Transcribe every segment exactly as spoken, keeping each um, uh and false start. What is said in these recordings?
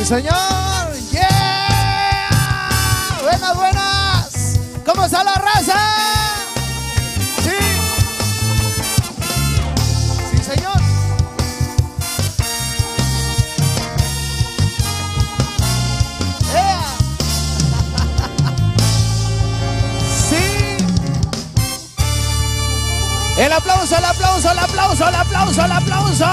señor. Yeah. Buenas, buenas. ¿Cómo está la raza? Sí. Sí, señor. Yeah. Sí. El aplauso, el aplauso, el aplauso, el aplauso, el aplauso.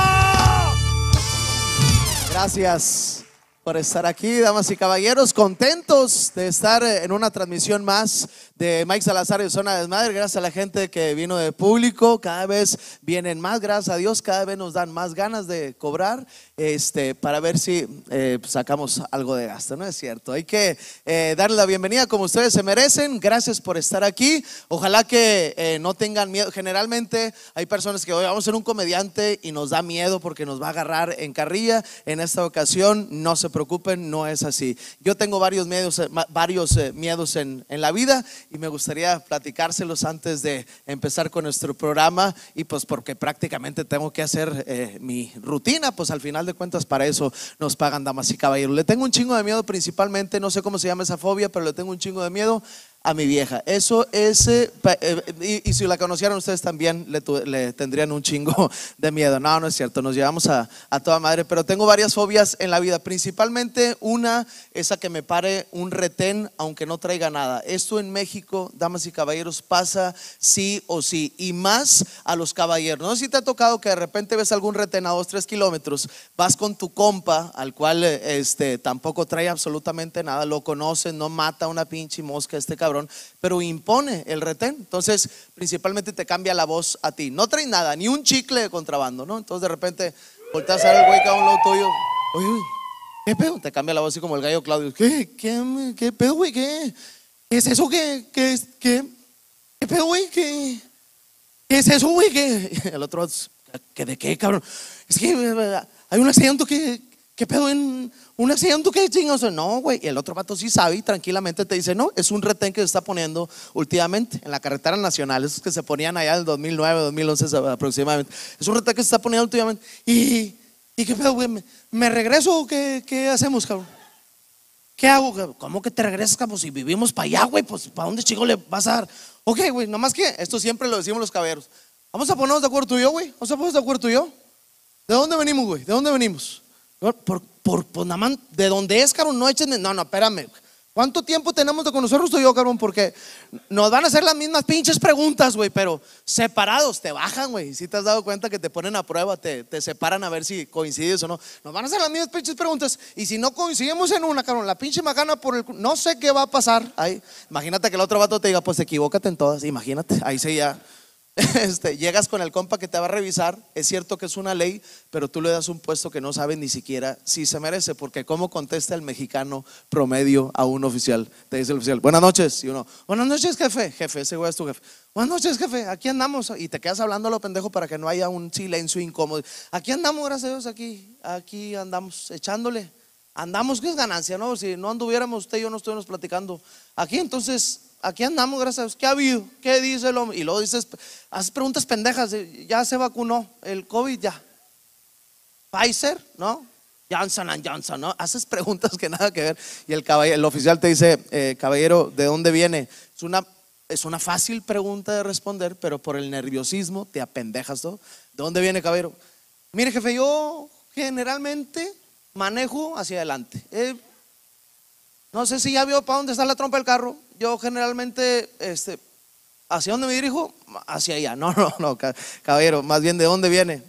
Gracias por estar aquí, damas y caballeros, contentos de estar en una transmisión más de Mike Salazar y Zona Desmadre. Gracias a la gente que vino de público, cada vez vienen más, gracias a Dios, cada vez nos dan más ganas de cobrar este, para ver si eh, sacamos algo de gasto, ¿no es cierto? Hay que eh, darle la bienvenida como ustedes se merecen. Gracias por estar aquí, ojalá que eh, no tengan miedo. Generalmente hay personas que hoy vamos a ser un comediante y nos da miedo porque nos va a agarrar en carrilla. En esta ocasión no se preocupen, no es así. Yo tengo varios miedos, varios eh, miedos en, en la vida y me gustaría platicárselos antes de empezar con nuestro programa, y pues porque prácticamente tengo que hacer eh, mi rutina, pues al final de cuentas para eso nos pagan, damas y caballeros. Le tengo un chingo de miedo, principalmente, no sé cómo se llama esa fobia, pero le tengo un chingo de miedo a mi vieja. Eso es, eh, y, y si la conocieran ustedes también le, le tendrían un chingo de miedo. No, no es cierto, nos llevamos a, a toda madre, pero tengo varias fobias en la vida. Principalmente una, esa que me pare un retén aunque no traiga nada. Esto en México, damas y caballeros, pasa sí o sí, y más a los caballeros. No sé si te ha tocado que de repente ves algún retén a dos, tres kilómetros, vas con tu compa, al cual este, tampoco trae absolutamente nada, lo conoces, no mata una pinche mosca este cabrón, pero impone el retén. Entonces principalmente te cambia la voz a ti. No traes nada, ni un chicle de contrabando, ¿no? Entonces de repente volteas a ver el güey que a un lado tuyo. Oye, oye, ¿qué pedo? Te cambia la voz así como el gallo Claudio. ¿Qué? ¿Qué, qué pedo, güey? ¿Qué? ¿Qué es eso? ¿Qué? ¿Qué? ¿Qué? ¿Qué pedo, güey? ¿Qué? ¿Qué es eso, güey? ¿Qué? El otro, ¿qué de qué, cabrón? Es que hay un accidente que, ¿qué pedo en un accidente? ¿Qué chingados? No, güey. Y el otro vato sí sabe y tranquilamente te dice, no, es un retén que se está poniendo últimamente en la carretera nacional, esos que se ponían allá en el dos mil nueve, dos mil once aproximadamente. Es un retén que se está poniendo últimamente. Y, ¿y qué pedo, güey? ¿Me, me regreso o qué, qué hacemos, cabrón? ¿Qué hago, cabrón? ¿Cómo que te regresas, cabrón? Si vivimos para allá, güey, pues ¿para dónde, chico, le vas a dar? Ok, güey, nomás que esto siempre lo decimos los caballeros. Vamos a ponernos de acuerdo tú y yo, güey. Vamos a ponernos de acuerdo tú y yo. ¿De dónde venimos, güey? ¿De dónde venimos? Por, por, por pues nada más, ¿de dónde es, cabrón? No echen de, no, no, espérame. ¿Cuánto tiempo tenemos de conocernos tú y yo, cabrón? Porque nos van a hacer las mismas pinches preguntas, güey, pero separados te bajan, güey. Si te has dado cuenta que te ponen a prueba, te, te separan a ver si coincides o no. Nos van a hacer las mismas pinches preguntas y si no coincidimos en una, cabrón, la pinche macana por el, no sé qué va a pasar ahí. Imagínate que el otro vato te diga, pues equivócate en todas. Imagínate, ahí sí ya. Este, llegas con el compa que te va a revisar. Es cierto que es una ley, pero tú le das un puesto que no sabe ni siquiera si se merece, porque cómo contesta el mexicano promedio a un oficial. Te dice el oficial, buenas noches, y uno, buenas noches, jefe. Jefe, ese güey es tu jefe. Buenas noches, jefe, aquí andamos. Y te quedas hablando a lo pendejo para que no haya un silencio incómodo. Aquí andamos, gracias a Dios, aquí, aquí andamos echándole. Andamos, que es ganancia, ¿no? Si no anduviéramos, usted y yo no estuviéramos platicando aquí, entonces aquí andamos, gracias a Dios. ¿Qué ha habido? ¿Qué dice el hombre? Y luego dices, haces preguntas pendejas. Ya se vacunó el COVID, ya. Pfizer, ¿no? Johnson and Johnson, ¿no? Haces preguntas que nada que ver. Y el, caballero, el oficial te dice, eh, caballero, ¿de dónde viene? Es una, es una fácil pregunta de responder, pero por el nerviosismo te apendejas, ¿no? ¿De dónde viene, caballero? Mire, jefe, yo generalmente manejo hacia adelante. Eh, no sé si ya vio para dónde está la trompa del carro. Yo generalmente, este, ¿hacia dónde me dirijo? Hacia allá. No, no, no, caballero, más bien, ¿de dónde viene?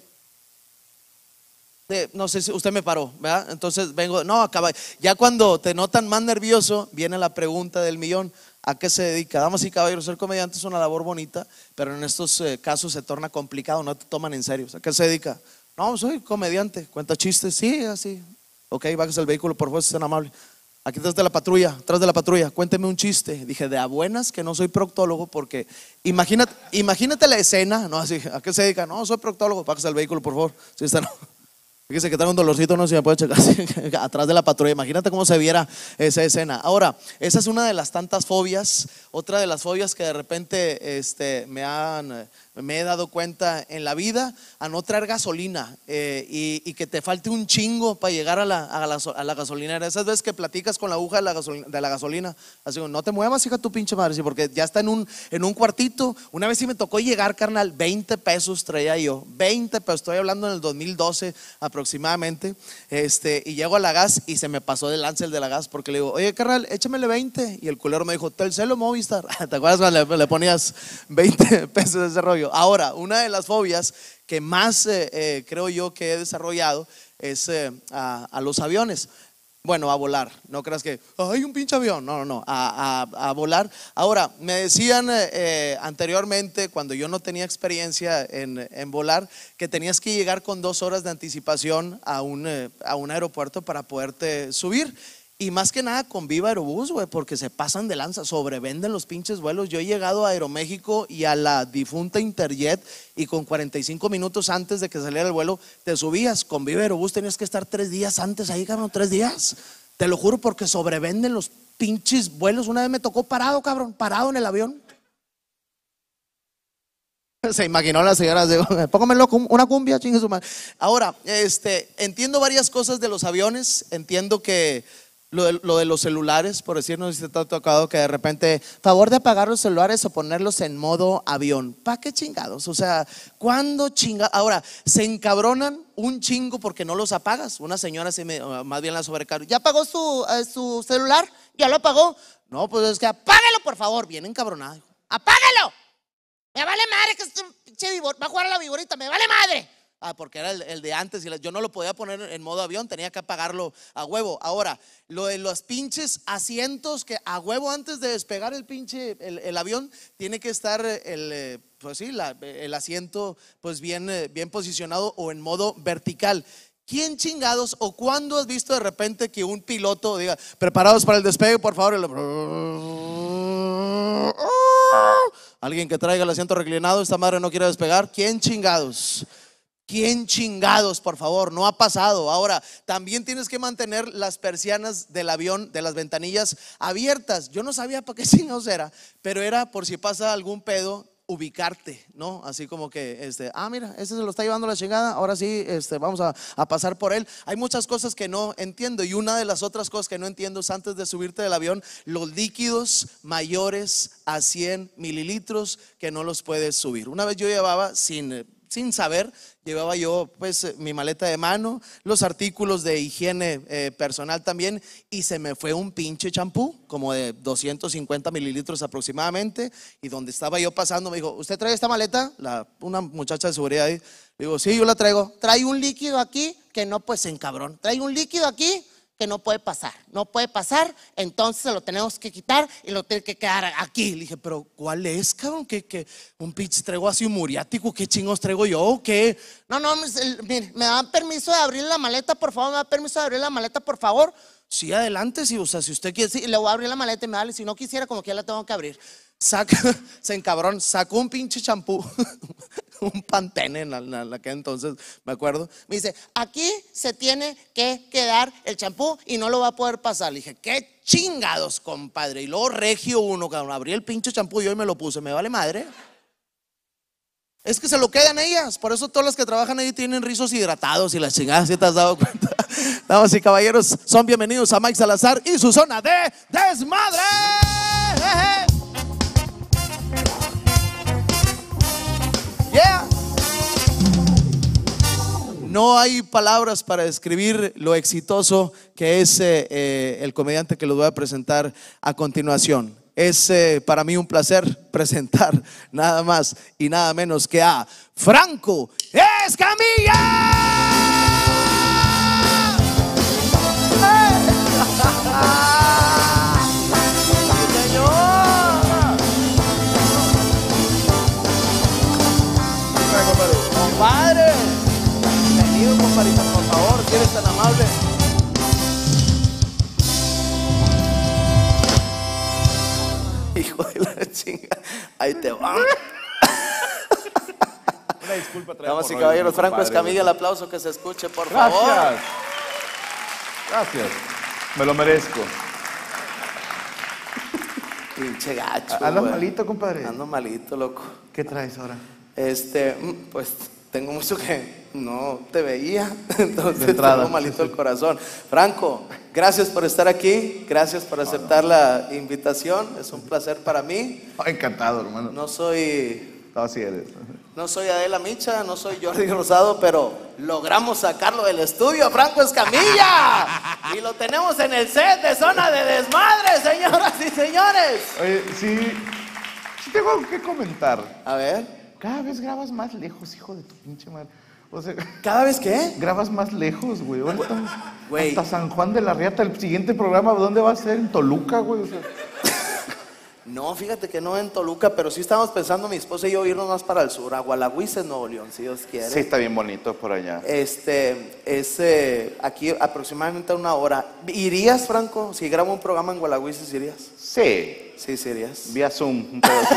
De, no sé si usted me paró, ¿verdad? Entonces vengo, no, acaba. Ya cuando te notan más nervioso, viene la pregunta del millón. ¿A qué se dedica? Damas y caballeros, ser comediante es una labor bonita, pero en estos eh, casos se torna complicado, no te toman en serio. ¿A qué se dedica? No, soy comediante, cuenta chistes, sí, así. Ok, bajes el vehículo, por favor, si es tan amable. Aquí atrás de la patrulla, atrás de la patrulla, cuénteme un chiste. Dije, de a buenas que no soy proctólogo, porque imagínate, imagínate la escena, no así, ¿a qué se dedica? No, soy proctólogo, bajes el vehículo, por favor. Si está, no. Fíjese que tengo un dolorcito, no sé si me puede checar atrás de la patrulla. Imagínate cómo se viera esa escena. Ahora, esa es una de las tantas fobias. Otra de las fobias que de repente este, me han, me he dado cuenta en la vida, a no traer gasolina eh, y, y que te falte un chingo para llegar a la, a, la, a la gasolinera. Esas veces que platicas con la aguja de la gasolina, de la gasolina, así como, no te muevas, hija, tu pinche madre, sí, porque ya está en un, en un cuartito. Una vez sí me tocó llegar, carnal, veinte pesos traía yo, veinte pesos, estoy hablando en el dos mil doce aproximadamente, este, y llego a la gas y se me pasó de lanza el de la gas, porque le digo, oye, carnal, échamele veinte, y el culero me dijo, Telcel o Movistar. ¿Te acuerdas cuando le, le ponías veinte pesos de ese rollo? Ahora, una de las fobias que más eh, eh, creo yo que he desarrollado es eh, a, a los aviones. Bueno, a volar, no creas que hay un pinche avión, no, no, no, a, a, a volar. Ahora, me decían eh, anteriormente, cuando yo no tenía experiencia en, en volar, que tenías que llegar con dos horas de anticipación a un, eh, a un aeropuerto para poderte subir. Y más que nada con Viva Aerobús, güey, porque se pasan de lanza, sobrevenden los pinches vuelos. Yo he llegado a Aeroméxico y a la difunta Interjet, y con cuarenta y cinco minutos antes de que saliera el vuelo te subías. Con Viva Aerobús tenías que estar tres días antes ahí, cabrón, tres días. Te lo juro, porque sobrevenden los pinches vuelos. Una vez me tocó parado, cabrón, parado en el avión. Se imaginó la señora, póngamelo una cumbia, chingue su madre. Ahora, este, entiendo varias cosas de los aviones. Entiendo que Lo de, lo de los celulares, por decir, no sé si te ha tocado que de repente, favor de apagar los celulares o ponerlos en modo avión. ¿Para qué chingados? O sea, ¿cuándo chingados? Ahora, se encabronan un chingo porque no los apagas. Una señora se me, más bien la sobrecarga, ¿ya apagó su, eh, su celular? ¿Ya lo apagó? No, pues es que apáguelo, por favor. Bien encabronada. ¡Apáguelo! Me vale madre que este pinche víbora va a jugar a la viborita, me vale madre. Ah, porque era el, el de antes y yo no lo podía poner en modo avión, tenía que apagarlo a huevo. Ahora, lo de los pinches asientos, que a huevo antes de despegar el pinche el, el avión tiene que estar el, pues sí, la, el asiento pues bien, bien posicionado o en modo vertical. ¿Quién chingados o cuándo has visto de repente que un piloto diga, preparados para el despegue, por favor? El... Alguien que traiga el asiento reclinado, esta madre no quiere despegar. ¿Quién chingados? ¿Quién chingados, por favor? No ha pasado. Ahora, también tienes que mantener las persianas del avión, de las ventanillas abiertas. Yo no sabía para qué chingados era, pero era por si pasa algún pedo, ubicarte, ¿no? Así como que, este, ah, mira, este se lo está llevando la chingada, ahora sí, este, vamos a, a pasar por él. Hay muchas cosas que no entiendo, y una de las otras cosas que no entiendo es antes de subirte del avión, los líquidos mayores a cien mililitros que no los puedes subir. Una vez yo llevaba sin... sin saber, llevaba yo pues mi maleta de mano, los artículos de higiene eh, personal también, y se me fue un pinche champú como de doscientos cincuenta mililitros aproximadamente, y donde estaba yo pasando me dijo, ¿usted trae esta maleta? La, una muchacha de seguridad ahí. Digo, sí, yo la traigo. Trae un líquido aquí que no, pues en cabrón, trae un líquido aquí que no puede pasar, no puede pasar, entonces se lo tenemos que quitar y lo tiene que quedar aquí. Le dije, pero ¿cuál es, cabrón? ¿Qué, qué? ¿Un pinche traigo así un muriático? ¿Qué chingos traigo yo o qué? No, no, mire, ¿me dan permiso de abrir la maleta, por favor? ¿Me da permiso de abrir la maleta, por favor? Sí, adelante, sí, o sea, si usted quiere, sí, le voy a abrir la maleta y me vale, si no quisiera, como que ya la tengo que abrir. Saca, se encabrón, sacó un pinche champú, un Pantene en la, la, la que entonces me acuerdo. Me dice, aquí se tiene que quedar el champú y no lo va a poder pasar. Le dije, qué chingados, compadre. Y luego regio uno, cabrón, abrí el pinche champú y yo me lo puse, me vale madre. Es que se lo quedan ellas, por eso todas las que trabajan ahí tienen rizos hidratados y las chingadas, ¿sí te has dado cuenta? Damas y caballeros, son bienvenidos a Mike Salazar y su zona de desmadre. Yeah. No hay palabras para describir lo exitoso que es eh, eh, el comediante que lo voy a presentar a continuación. Es eh, para mí un placer presentar nada más y nada menos que a Franco Escamilla. Compadre, bienvenido, compadrito, por favor, si eres tan amable. Hijo de la chinga, ahí te va. Una disculpa. Damas y caballeros, Franco Escamilla, el aplauso que se escuche, por Gracias. favor. Gracias. Me lo merezco. Pinche gacho. ¿Andas güey. malito, compadre? Ando malito, loco. ¿Qué traes ahora? Este, pues tengo mucho que no te veía, entonces entrada. tengo malito el corazón. Franco, gracias por estar aquí, gracias por aceptar la invitación, es un placer para mí. Oh, encantado, hermano. No soy, No, así eres. no soy Adela Micha, no soy Jordi Rosado, pero logramos sacarlo del estudio, Franco Escamilla, y lo tenemos en el set de Zona de Desmadre, señoras y señores. Oye, sí, sí tengo algo que comentar. A ver, Cada vez grabas más lejos, hijo de tu pinche madre. O sea, ¿cada vez qué? grabas más lejos, güey. Ahorita, Güey. hasta San Juan de la Riata, el siguiente programa, ¿dónde va a ser? En Toluca, güey. O sea, No, fíjate que no en Toluca, pero sí estamos pensando mi esposa y yo irnos más para el sur, a Gualagüises, Nuevo León, si Dios quiere. sí, está bien bonito por allá. Este, es eh, aquí aproximadamente una hora. ¿Irías, Franco? Si grabo un programa en Gualagüises, ¿irías? Sí, Sí, sí irías. vía Zoom. Un pedo así.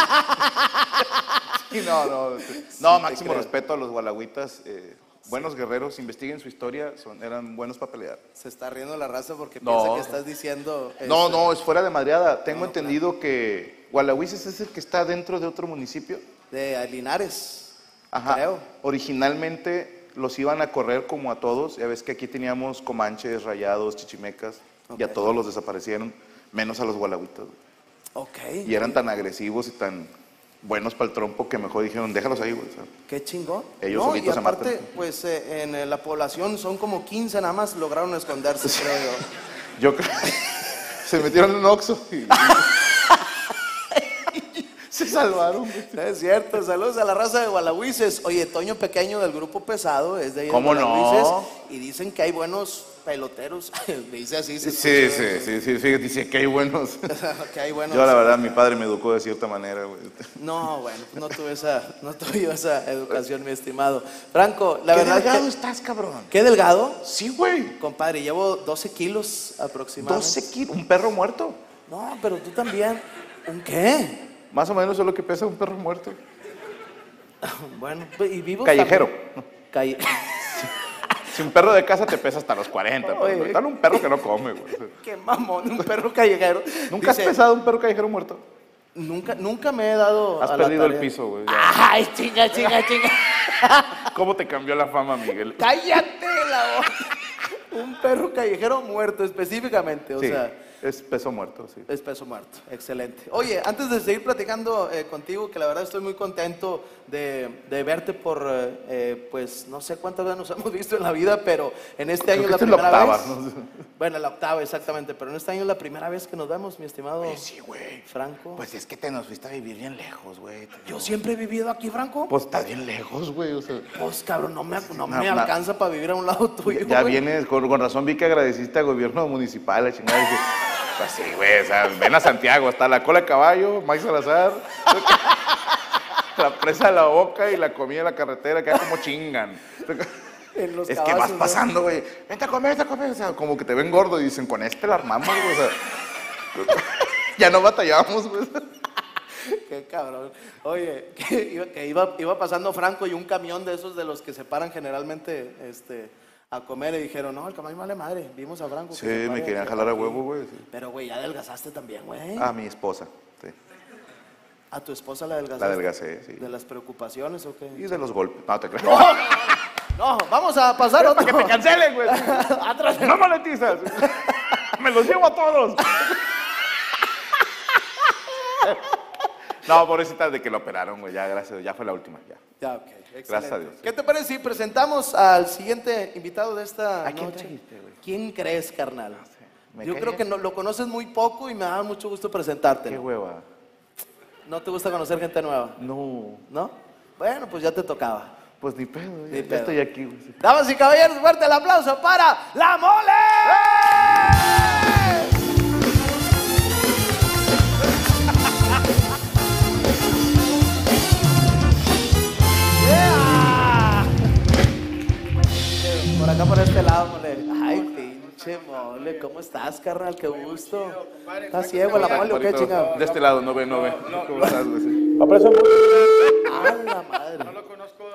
Sí, no, no. No, máximo creo. respeto a los gualagüitas. eh, buenos guerreros, investiguen su historia, son, eran buenos para pelear. Se está riendo la raza porque No. piensa que estás diciendo... No, este, no, es fuera de madreada. Tengo no, entendido que Gualagüises es el que está dentro de otro municipio. De Linares, Ajá. creo. Originalmente los iban a correr como a todos. Ya ves que aquí teníamos comanches, rayados, chichimecas. Y a Ok. todos los desaparecieron, menos a los gualagüitas. Ok. Y eran tan agresivos y tan buenos para el trompo que mejor dijeron, déjalos ahí, güey. O sea, Qué chingón. Ellos no, solitos y se aparte, matan. pues eh, en eh, la población son como quince nada más lograron esconderse, creo yo. yo creo se metieron en un Oxxo y se salvaron, güey. Es cierto, saludos a la raza de Gualagüises. Oye, Toño Pequeño del Grupo Pesado es de ahí de ¿Cómo no? Gualagüises, y dicen que hay buenos peloteros. Dice así. se Sí, escucha, sí, sí, sí, fíjate, dice que hay buenos. que hay buenos. Yo la verdad, mi padre me educó de cierta manera, güey. No, bueno, pues no tuve esa, no tuve yo esa educación, mi estimado. Franco, la ¿Qué verdad delgado que... estás, cabrón? ¿Qué delgado? Sí, güey. Compadre, llevo doce kilos aproximadamente. doce kilos. ¿Un perro muerto? No, pero tú también. ¿Un qué? Más o menos es lo que pesa un perro muerto. Bueno, y vivo... Callejero. Calle... Si un perro de casa te pesa hasta los cuarenta, Oye. pero tal un perro que no come, güey. Qué mamón, un perro callejero. ¿Nunca has Dice, pesado un perro callejero muerto? Nunca, nunca me he dado. Has a la perdido el tarea. piso, güey. ya. Ay, chinga, chinga, chinga. ¿Cómo te cambió la fama, Miguel? Cállate la boca. Un perro callejero muerto específicamente, o Sí, sea, es peso muerto, sí. es peso muerto. Excelente. Oye, antes de seguir platicando eh, contigo, que la verdad estoy muy contento de, de verte por, eh, eh, pues, no sé cuántas veces nos hemos visto en la vida, pero en este Creo año es que la esta es la primera octava, vez. no sé. Bueno, la octava, exactamente, pero en este año es la primera vez que nos vemos, mi estimado Oye, sí, güey. Franco. Pues es que te nos fuiste a vivir bien lejos, güey. Yo siempre he vivido aquí, Franco. Pues estás bien lejos, güey. O sea, Pues cabrón, no me, no Na- me na- alcanza para vivir a un lado tuyo. ya güey. vienes, con, con razón vi que agradeciste al gobierno municipal, la chingada. Dije, pues sí, güey, o sea, ven a Santiago, está la cola de caballo, Mike Salazar, la presa de la Boca y la comida de la carretera, que como chingan. En los Es que vas cabazos, ¿no? pasando, güey, vente a comer, vente a comer, o sea, como que te ven gordo y dicen, con este la armamos, güey, o sea, ya no batallamos, güey. Qué cabrón. Oye, que, iba, que iba, iba pasando Franco y un camión de esos de los que se paran generalmente este, a comer y dijeron, no, el camión vale madre, vimos a Franco. que Sí, se me pare querían aquí". jalar a huevo, güey. Sí. Pero, güey, ya adelgazaste también, güey. A mi esposa, sí. ¿A tu esposa la adelgazaste? La adelgacé, sí. ¿De las preocupaciones o qué? Y de los golpes, no te creas. No, vamos a pasar otro. Para que te cancelen, güey. Atrás. No monetizas. Me los llevo a todos. No, pobrecita de que lo operaron, güey. Ya, gracias. Ya fue la última, ya. Ya, ok. Excelente. Gracias a Dios. ¿Qué te parece si presentamos al siguiente invitado de esta ¿A quién noche? trajiste, güey? ¿Quién crees, carnal? Me Yo cae creo bien. que no, lo conoces muy poco y me da mucho gusto Qué presentarte. hueva. ¿No te gusta conocer gente nueva? No, ¿No? Bueno, pues ya te tocaba. pues ni pedo. Ya, Ni ya pedo. estoy aquí, güey. Sí. Damas y caballeros, fuerte el aplauso para La Mole. Yeah. Por acá, por este lado, mole. Ay, pinche mole, ¿cómo estás, carnal? Qué gusto. ¿Estás ciego la mole o qué, chingado? De este lado, no ve, no ve. ¿Cómo estás, güey? Sí. Aprecio mucho. A la madre. No lo conozco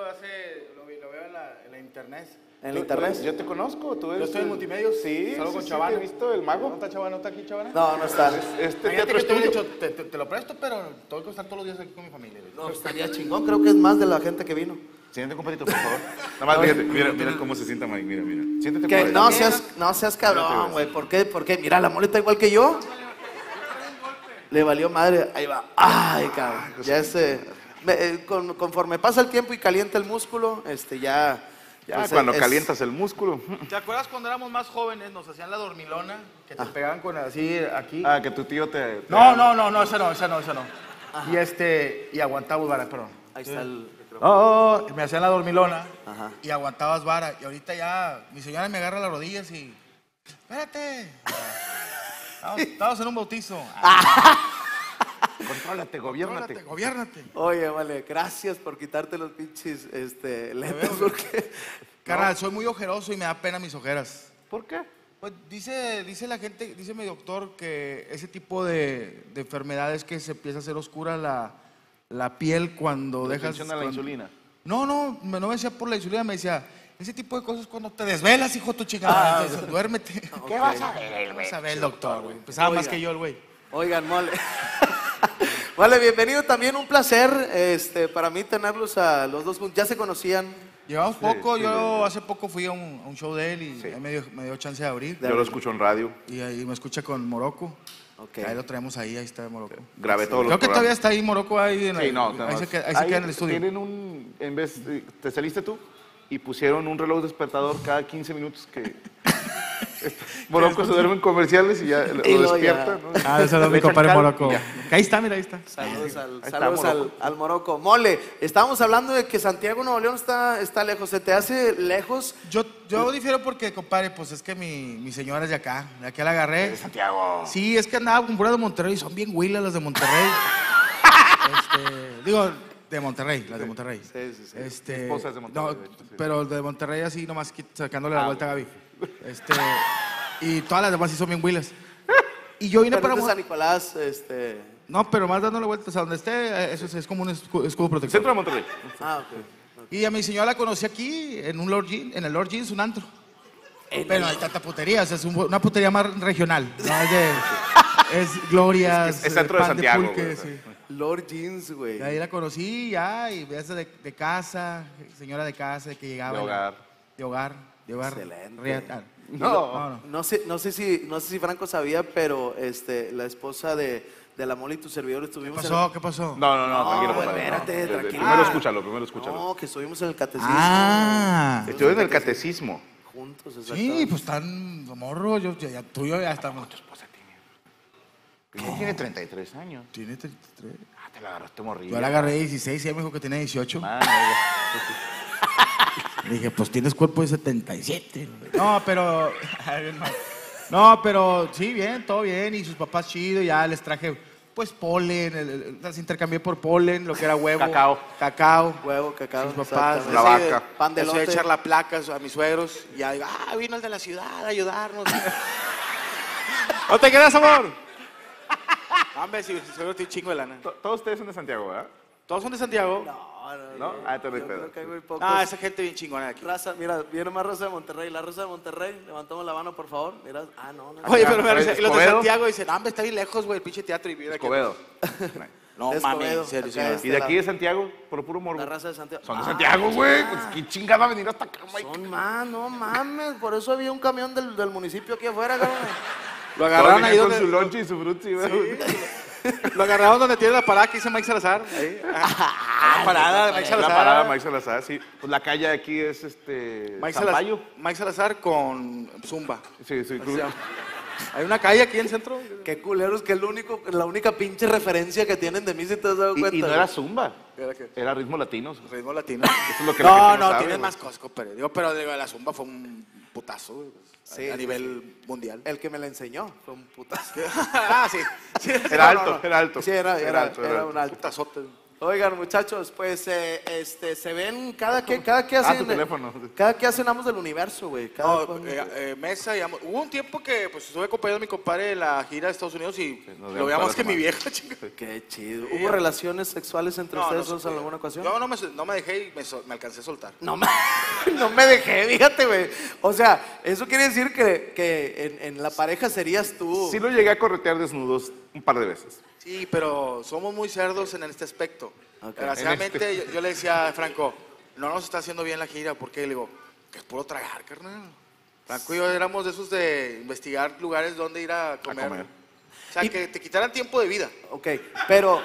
internet. ¿En la internet? Yo te conozco, tú eres. Yo estoy en el- Multimedios. Sí, Salgo sí, con sí, Chavana. te he visto el mago. ¿No está Chavana? ¿No está aquí Chavana? No, no está. Este Imagínate teatro que es te hubiera tuyo. dicho, te, te, te lo presto, pero tengo que estar todos los días aquí con mi familia. güey. No, estaría chingón, creo que es más de la gente que vino. Siéntate, compadrito, por favor. Nada más, fíjate, mira, mira cómo se sienta Mike, mira, mira. Siéntate Que por no ahí. seas, no seas cabrón, güey. ¿Por qué? ¿Por qué? Mira, la mole está igual que yo. Le valió madre. Ahí va. Ay, cabrón. Ya ese. me- eh, con- conforme pasa el tiempo y calienta el músculo, este ya. Ya, pues, cuando es- calientas el músculo. ¿Te acuerdas cuando éramos más jóvenes, nos hacían la dormilona? Que te pegaban con así, aquí. Ah, que tu tío te. te- No, no, no, no, esa no, esa no, esa no. Y este, y aguantabas vara, perdón. Ahí está el. Oh, oh, me hacían la dormilona Ajá. y aguantabas vara. Y ahorita ya, mi señora me agarra las rodillas y. ¡Espérate! Estamos, estamos en un bautizo. Contrólate, gobiérnate. Gobiérnate, gobiérnate. Oye, vale, gracias por quitarte los pinches este, lentes porque. Carnal, soy muy ojeroso y me da pena mis ojeras. ¿Por qué? Pues dice, dice la gente, dice mi doctor que ese tipo de, de enfermedades que se empieza a hacer oscura la, la piel cuando dejas... Funciona la cuando- insulina. No, no, me- no me decía por la insulina, me decía, ese tipo de cosas cuando te desvelas, hijo, tu chingada, entonces, duérmete. ¿Qué vas a ver, el güey? Vas a ver el doctor, güey. Pesaba más Oiga. que yo el güey. Oigan, mole. Vale, bienvenido también, un placer este, para mí tenerlos a los dos juntos. ¿Ya se conocían? Llevamos poco, sí, yo sí. hace poco fui a un, a un show de él y Sí. ahí me, dio, me dio chance de abrir. Yo lo escucho en radio. Y ahí me escucha con Morocco. Ok. Ahí lo traemos ahí, ahí está Morocco. Grabé todos los Creo que todavía programas. está ahí Morocco ahí en Sí, el- no, ahí, nada se más. queda, ahí se Ahí queda en el estudio. Tienen un, en vez, de- te saliste tú y pusieron un reloj despertador cada quince minutos que Morocco se duerme en comerciales y ya lo Y luego despierta. ya. ¿no? Ah, ese es Le mi echan compadre cal Morocco. y ya. Ahí está, mira, ahí está. Saludos, al, está saludos al, Morocco. al Morocco. Mole, estábamos hablando de que Santiago Nuevo León está, está lejos. ¿Se te hace lejos? Yo, yo difiero porque, compadre, pues es que mi, mi señora es de acá. De aquí la agarré. Santiago. Sí, es que andaba con puras de Monterrey. Son bien huilas las de Monterrey. Este, digo, de Monterrey, las de Monterrey. Sí, sí, sí. Este, Mi esposa es de Monterrey, no, de hecho, sí. pero de Monterrey así nomás quit- sacándole Ah, la vuelta a Gaby. Este, y todas las demás sí son bien huilas. Y yo vine Pero para... es de Mo- San Nicolás, este... No, pero más dándole vueltas a donde esté, eh, eso es, es como un escu- escudo protector. Centro de Monterrey. Ah, ok. Y a mi señora la conocí aquí, en un Lord Jean, en el Lord Jeans, un antro. Pero no hay tanta putería, o sea, es un- una putería más regional. No es de... Es glorias, Es que es centro de pan Santiago, pulque, güey, o sí. sea. Lord Jeans, güey. Y ahí la conocí ya, y esa de, de casa, señora de casa, que llegaba. De hogar. De hogar, de hogar. Excelente. Rea- ah, No. no, no. No sé, no sé si, no sé si Franco sabía, pero este, la esposa de, de la Mole y tu servidor ¿Qué estuvimos en pasó? ¿Qué pasó? No, no, no, No, tranquilo, güey, compadre. espérate, No, de- de- tranquilo. Primero Ah. escúchalo, primero escúchalo. No, que estuvimos en el catecismo. Ah, Estuve en el catecismo. Juntos, sí, exactamente. pues tan morro, yo, ya, ya- tú y yo ya estamos. ¿Qué tiene treinta y tres años? Tiene treinta y tres. Ah, te la agarraste morrilla. Yo la agarré dieciséis y ella me dijo que tenía dieciocho. Ah, no, Le dije, pues tienes cuerpo de setenta y siete. No, pero. No, pero sí, bien, todo bien. Y sus papás chido, ya les traje, pues, polen. el- el- las intercambié por polen, lo que era huevo. Cacao. Cacao. Huevo, cacao. Sus papás. exactamente. La Sí, vaca. Pan de Les fui a elote. echar la placa a mis suegros. Y ya digo, ah, vino el de la ciudad a ayudarnos. ¿No te quedas, amor? Hombre, si seguro estoy chingo de lana. To- Todos ustedes son de Santiago, ¿verdad? ¿Todos son de Santiago? No, no, ¿No? Ah, te doy yo pedo. creo que hay muy pocos. Ah, esa gente bien chingona de aquí. Raza, mira, viene más raza de Monterrey. La raza de Monterrey, levantamos la mano, por favor. Mira, ah, no, no. Oye, pero me Oye, y los de Escobedo. Santiago dicen, no, hombre, está bien lejos, güey, el pinche teatro y vive aquí. Escobedo. No Es mames, Escobedo, en serio, acá señora. es- ¿Y de aquí de Santiago? Por puro morbo. La raza de Santiago. Son de Ah, Santiago, güey. Pues, ¿qué chingada va a venir hasta acá, Mike? Son más, no mames. Por eso había un camión del, del municipio aquí afuera, cabrón. Lo agarraron ahí con donde... su lonche y su frutzi, güey. Lo agarraron donde tiene la parada que dice Mike Salazar. Ahí. La parada de Mike La Salazar. parada Mike Salazar, sí. Pues la calle aquí es este. Mike Zapallo. Salazar, Mike Salazar con Zumba. Sí, sí. O sea, hay una calle aquí en el centro. Qué culeros, que es lo único, la única pinche referencia que tienen de mí, si te has dado cuenta. Y, y no güey. era zumba, ¿Era qué? era ritmo latino. Ritmo latino. Eso es lo que la no, gente no no, sabe, tienes güey. más cosas, pero digo, pero digo, la Zumba fue un putazo, güey, Sí, a sí, nivel mundial. El que me la enseñó fue un putazo. ah, sí. Sí, Era no, alto, no, no. era alto. Sí, era, era, alto, era alto. un alto. Putazote. Oigan, muchachos, pues eh, este, se ven cada que, cada que Ah, hacen. tu teléfono. Cada que hacen Amos del Universo, güey. Cada No, cuando- eh, eh, Mesa y Amo- Hubo un tiempo que pues estuve acompañando a mi compadre en la gira de Estados Unidos y nos lo vemos veía cada más que mi semana. vieja, chica. Qué chido. ¿Hubo relaciones sexuales entre No, ustedes no dos se en puede. alguna ocasión? Yo no me, no me dejé y me, sol- me alcancé a soltar. No me, no me dejé, fíjate, güey. O sea, eso quiere decir que, que en, en la pareja serías tú. Sí lo llegué a corretear desnudos un par de veces. Sí, pero somos muy cerdos en este aspecto. Ok. Desgraciadamente, En yo, yo le decía a Franco, no nos está haciendo bien la gira, porque le digo, que es puro tragar, carnal. Franco y yo éramos de esos de investigar lugares donde ir a comer. comer. O sea, Y- que te quitaran tiempo de vida. Ok, pero.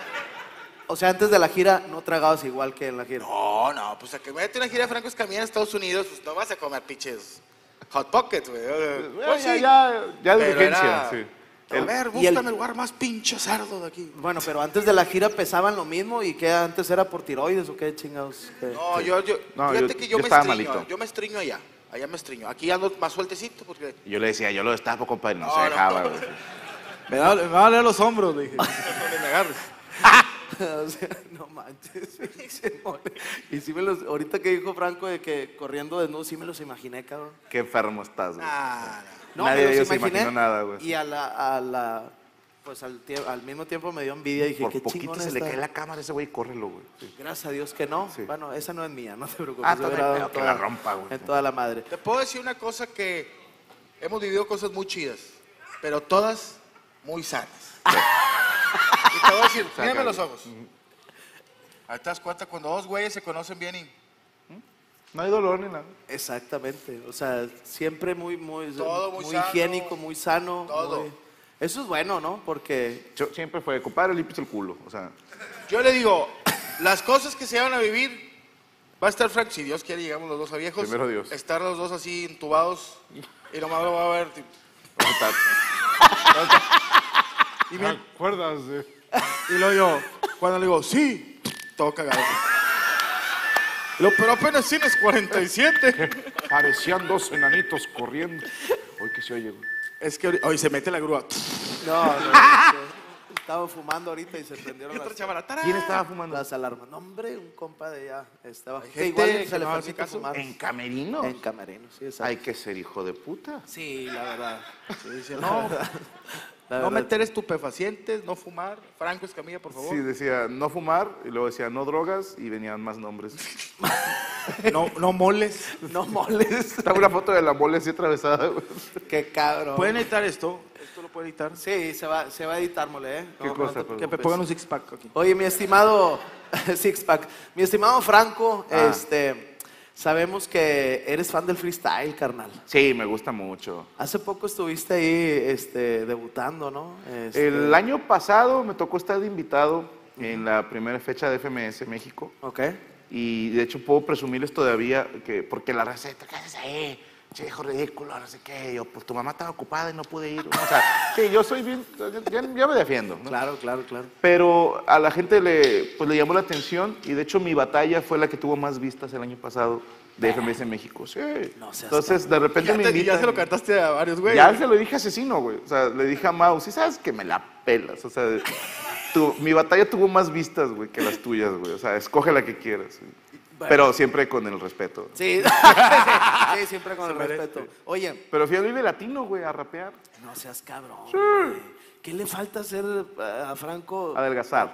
O sea, antes de la gira no tragabas igual que en la gira. No, no, pues a que me una gira de Franco Escamilla en Estados Unidos, pues no vas a comer pinches hot pockets, güey. Bueno, Pues ya, sí. ya, ya de Pero urgencia, era- sí. A El- ver, y el- búscame el lugar más pinche cerdo de aquí. Bueno, pero antes de la gira pesaban lo mismo y que antes era por tiroides o qué chingados. ¿Qué? No, yo, yo, No, fíjate yo- que yo, yo me estaba estriño, malito. yo me estriño allá, allá me estriño. Aquí ando más sueltecito porque... Yo le decía, yo lo destapo, compadre, no, No, se no. dejaba, güey. Me va, me va a doler los hombros, le dije. No me agarres. O sea, no manches. pinche mole. Y sí me los, ahorita que dijo Franco de que corriendo desnudo, sí me los imaginé, cabrón. Qué enfermo estás, güey. Ah, No, Nadie me de los ellos se imaginé. imaginó nada, güey. Y a la, a la pues al, tie- al mismo tiempo me dio envidia y dije, Por qué poquito chingón se le está. cae la cámara a ese güey, córrelo, güey. Sí. Gracias a Dios que no. Sí. Bueno, esa no es mía, no te preocupes. Ah, yo está hubiera dado bien, en que la rompa, güey. En toda la madre. te puedo decir una cosa que hemos vivido cosas muy chidas, pero todas muy sanas. Y te voy a decir, mírame los ojos. Ahí te das cuenta cuando dos güeyes se conocen bien y... No hay dolor ni nada. Exactamente. O sea, siempre muy, muy, Todo muy sano. higiénico, muy sano. Todo. muy- Eso es bueno, ¿no? Porque Yo siempre fue, compadre, límpiate el culo. O sea, Yo le digo, las cosas que se van a vivir, va a estar Frank, si Dios quiere, llegamos los dos a viejos. Primero Dios. Estar los dos así entubados y nomás lo va a ver. tipo, vamos a estar- y, bien, ¿Acuerdas de...? y luego yo, cuando le digo, sí, todo cagado. Lo, pero apenas tienes cuarenta y siete. Parecían dos enanitos corriendo. Uy, que se oye, güey. Es que hoy se mete la grúa. no, no, no, estaba fumando ahorita y se prendieron Y otra las, chavala, ¡tarán! ¿Quién estaba fumando? las alarmas. No, hombre, un compa de allá estaba. Hay Que gente igual que se le no hace permite caso. fumar. ¿En camerino? En camerino, sí, exacto. Hay que ser hijo de puta. Sí, la verdad. Sí, dice, no, La no verdad. meter estupefacientes, no fumar. Franco Escamilla, por favor. Sí, decía no fumar, y luego decía no drogas, y venían más nombres. No, no moles. No molestes. Estaba una foto de la mole así atravesada, güey. Qué cabrón. ¿Pueden editar esto? ¿Esto lo pueden editar? Sí, se va, se va a editar, mole, ¿eh? ¿Qué cosa, perdón? Que me pongan un six pack aquí. Oye, mi estimado Six Pack, mi estimado Franco, Ah. este, sabemos que eres fan del freestyle, carnal. Sí, me gusta mucho. Hace poco estuviste ahí, este, debutando, ¿no? Este, El año pasado me tocó estar de invitado en la primera fecha de F M S México. Ok. Y de hecho puedo presumirles todavía que, porque la receta, ¿qué haces ahí? Che, hijo ridículo, no sé qué. Y yo, pues tu mamá estaba ocupada y no pude ir. O sea, sí, yo soy bien, ya, ya me defiendo, ¿no? Claro, claro, claro. Pero a la gente le, pues, le llamó la atención y de hecho mi batalla fue la que tuvo más vistas el año pasado de F M S México. Sí. No seas Entonces, de repente Ya, me te- y invitan. ya se lo cantaste a varios güeyes. Ya se lo dije a Asesino, güey. O sea, le dije a Mau, sí sabes que me la pelas. O sea, tu- mi batalla tuvo más vistas, güey, que las tuyas, güey. O sea, escoge la que quieras. güey. Pero siempre con el respeto. Sí, sí, siempre con el merece. respeto. Oye, Pero fui a Vive Latino, güey, a rapear. no seas cabrón. güey. ¿Qué le falta hacer eh, a Franco? Adelgazar.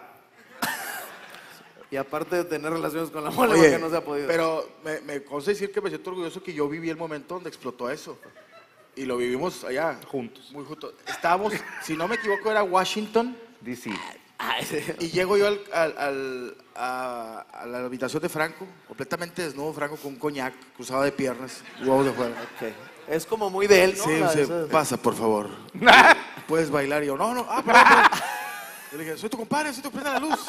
Y aparte de tener relaciones con la mole, Oye, porque no se ha podido. pero me, me consta decir que me siento orgulloso que yo viví el momento donde explotó eso. Y lo vivimos allá. Juntos. Muy juntos. Estábamos, si no me equivoco, era Washington. D C. Ay, sí. Y llego yo al, al- al- a, a la habitación de Franco, completamente desnudo, Franco con un coñac, cruzado de piernas, huevos de fuera. Ok. Es como muy de él, ¿no? Sí, La- sí, esa- pasa, por favor. Puedes bailar. Y yo, no, no, ah, perdón, perdón. Yo le dije, soy tu compadre, soy tu prenda la luz.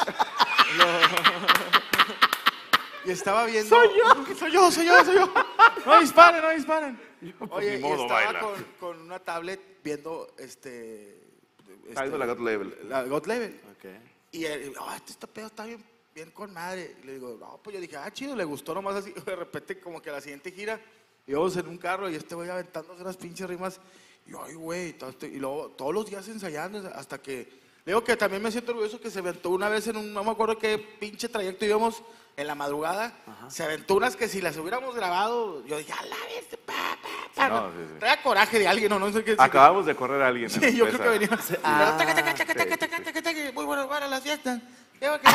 Y estaba viendo. Soy yo. Soy yo, soy yo, soy yo. No disparen, no disparen. Oye, ni modo, y estaba baila. con, con una tablet viendo este. Está viendo la God Level. La God Level. Ok. Y él, oh, este, este pedo está bien, bien con madre. Y le digo, no, pues yo dije, ah, chido, le gustó nomás así. De repente, como que la siguiente gira, íbamos en un carro y este güey aventándose las pinches rimas. Y yo, ay, güey, todo esto- y luego todos los días ensayando hasta que Le digo que también me siento orgulloso que se aventó una vez en un, no me acuerdo qué pinche trayecto íbamos en la madrugada. Ajá. Se aventó unas que si las hubiéramos grabado, yo dije, a la vez, pa, pa, pa. No, sí, sí. Traía coraje de alguien o no sé qué. Acabamos de correr a alguien. Sí, yo creo que venía. Ah, taca, taca, taca, taca, taca, taca, taca, muy bueno para la fiesta. ¿Qué va a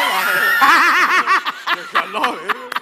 quedar? No,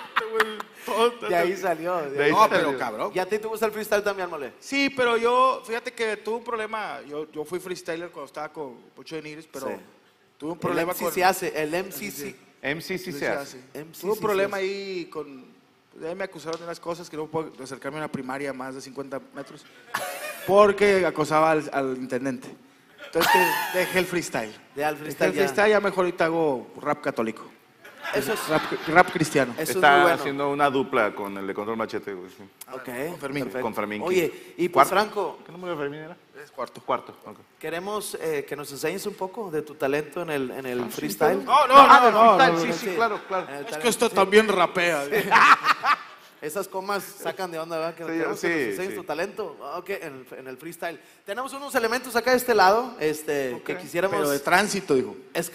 de ahí salió. De ahí no, salió. pero cabrón. ¿Y a ti te gusta el freestyle también, mole? Sí, pero yo, fíjate que tuve un problema. Yo, yo fui freestyler cuando estaba con Pocho de Nigris, pero sí. tuve un problema el M C con... se hace, el M C C. M C C se hace. Tuve un problema ahí con... Ahí me acusaron de unas cosas que no puedo acercarme a una primaria más de cincuenta metros porque acosaba al, al intendente. Entonces dejé el freestyle. Ya el freestyle. Dejé el freestyle, ya. ya mejor ahorita hago rap católico. Eso es rap, rap cristiano. Eso Está es bueno. haciendo una dupla con el de Control Machete, güey. Sí. Ok. Con Fermín. Perfecto. Con Fermín. Oye, y pues Franco. ¿Qué número de Fermín era? Es cuarto. Cuarto. Okay. Queremos eh, que nos enseñes un poco de tu talento en el, en el freestyle. No, no, no, ah, no, no, no, sí, no, sí, sí, claro, claro. Es que esto también rapea. Sí. Esas comas sacan de onda, ¿verdad? Que sí, queremos sí, que nos enseñes sí. tu talento. Ok, en el, en el freestyle. Tenemos unos elementos acá de este lado este, okay. que quisiéramos... Pero de tránsito, dijo. Es...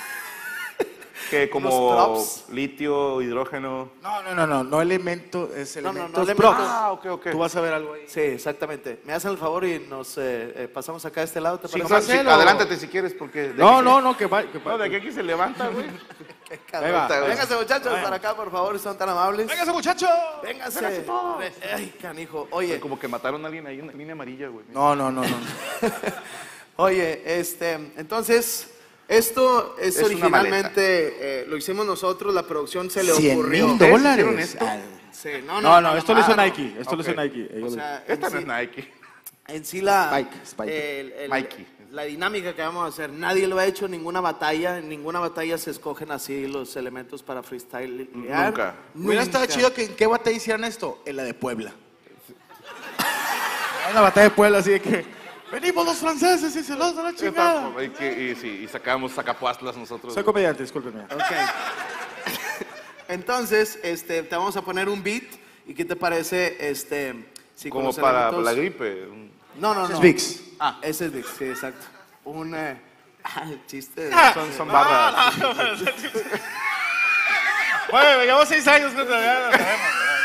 que como litio, hidrógeno. No, no, no, no, no elemento, es elemento. No, no, no, elementos. Ah, ok, ok. Tú vas a ver algo ahí. Sí, exactamente. Me hacen el favor y nos eh, eh, pasamos acá a este lado, ¿te sí, parece? sí, adelántate si quieres, porque... No, no, no, que va. Que no, de aquí, aquí se levanta, güey. Qué cabrón. Véngase, muchachos, Vaya. para acá, por favor, son tan amables. Véngase, muchachos. Véngase. Véngase todos. Ay, canijo. Oye. Como que mataron a alguien ahí en la línea amarilla, güey. No, no, no, no. Oye, este, entonces... Esto es, es originalmente, eh, lo hicimos nosotros, la producción se le ocurrió. ¿cien mil dólares? Esto? Sí, no, no, no, no, no, esto no, lo hizo no, Nike, esto okay. lo hizo Nike. O sea, esta sí, no es Nike. En sí la, Spike, Spike. Eh, el, el, Mikey. la dinámica que vamos a hacer, nadie lo ha hecho en ninguna batalla, en ninguna batalla se escogen así los elementos para freestyle. Nunca. Hubiera estado chido que en qué batalla hicieran esto, en la de Puebla. En la batalla de Puebla, así de que... Venimos los franceses y se los dan la chingada. Y, que, y, sí, y sacamos sacapuastlas nosotros. Soy comediante, discúlpenme. Ok. Entonces, este, te vamos a poner un beat. ¿Y qué te parece? Este, si como para elementos... la gripe. No, no, no. Ese es Vicks. Ah, ese es Vicks, sí, exacto. Un eh... ah, chiste. Son, son barras. No, no, no. Bueno, llevamos seis años que todavía no sabemos.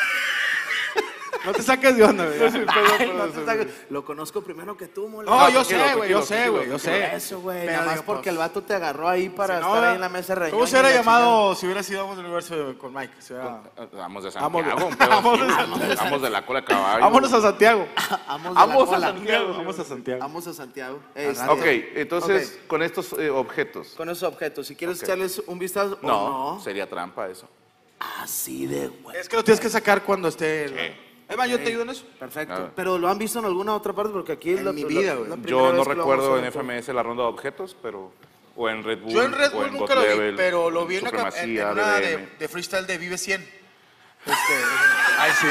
No te saques de onda, güey. Ay, no te saques. Lo conozco primero que tú, mole. No, yo sé, güey, yo sé, güey, yo sé. Eso, güey. Nada más porque el vato te agarró ahí para si no, estar ahí en la mesa de ¿cómo se hubiera llamado si hubiera sido Vamos del Universo con Mike? Hubiera... Vamos de Santiago. Vamos de, Vamos de la cola caballo. Vámonos a Santiago. Vamos a Santiago. Vamos a Santiago. Vamos a Santiago. Ok, entonces, okay. con estos eh, objetos. Con esos objetos. Si quieres okay. echarles un vistazo no, o no. Sería trampa eso. Así de güey. Es que lo tienes que sacar cuando esté... El... Sí. Eva, ¿yo te ayudo en eso? Perfecto. Pero ¿lo han visto en alguna otra parte? Porque aquí es en la, mi vida, güey. Yo no recuerdo en F M S la ronda de objetos, pero... O en Red Bull, yo en Red Bull o en nunca lo Level, vi, pero lo vi en, una, en, en una de, de freestyle de Vive cien. Este, ay, sí.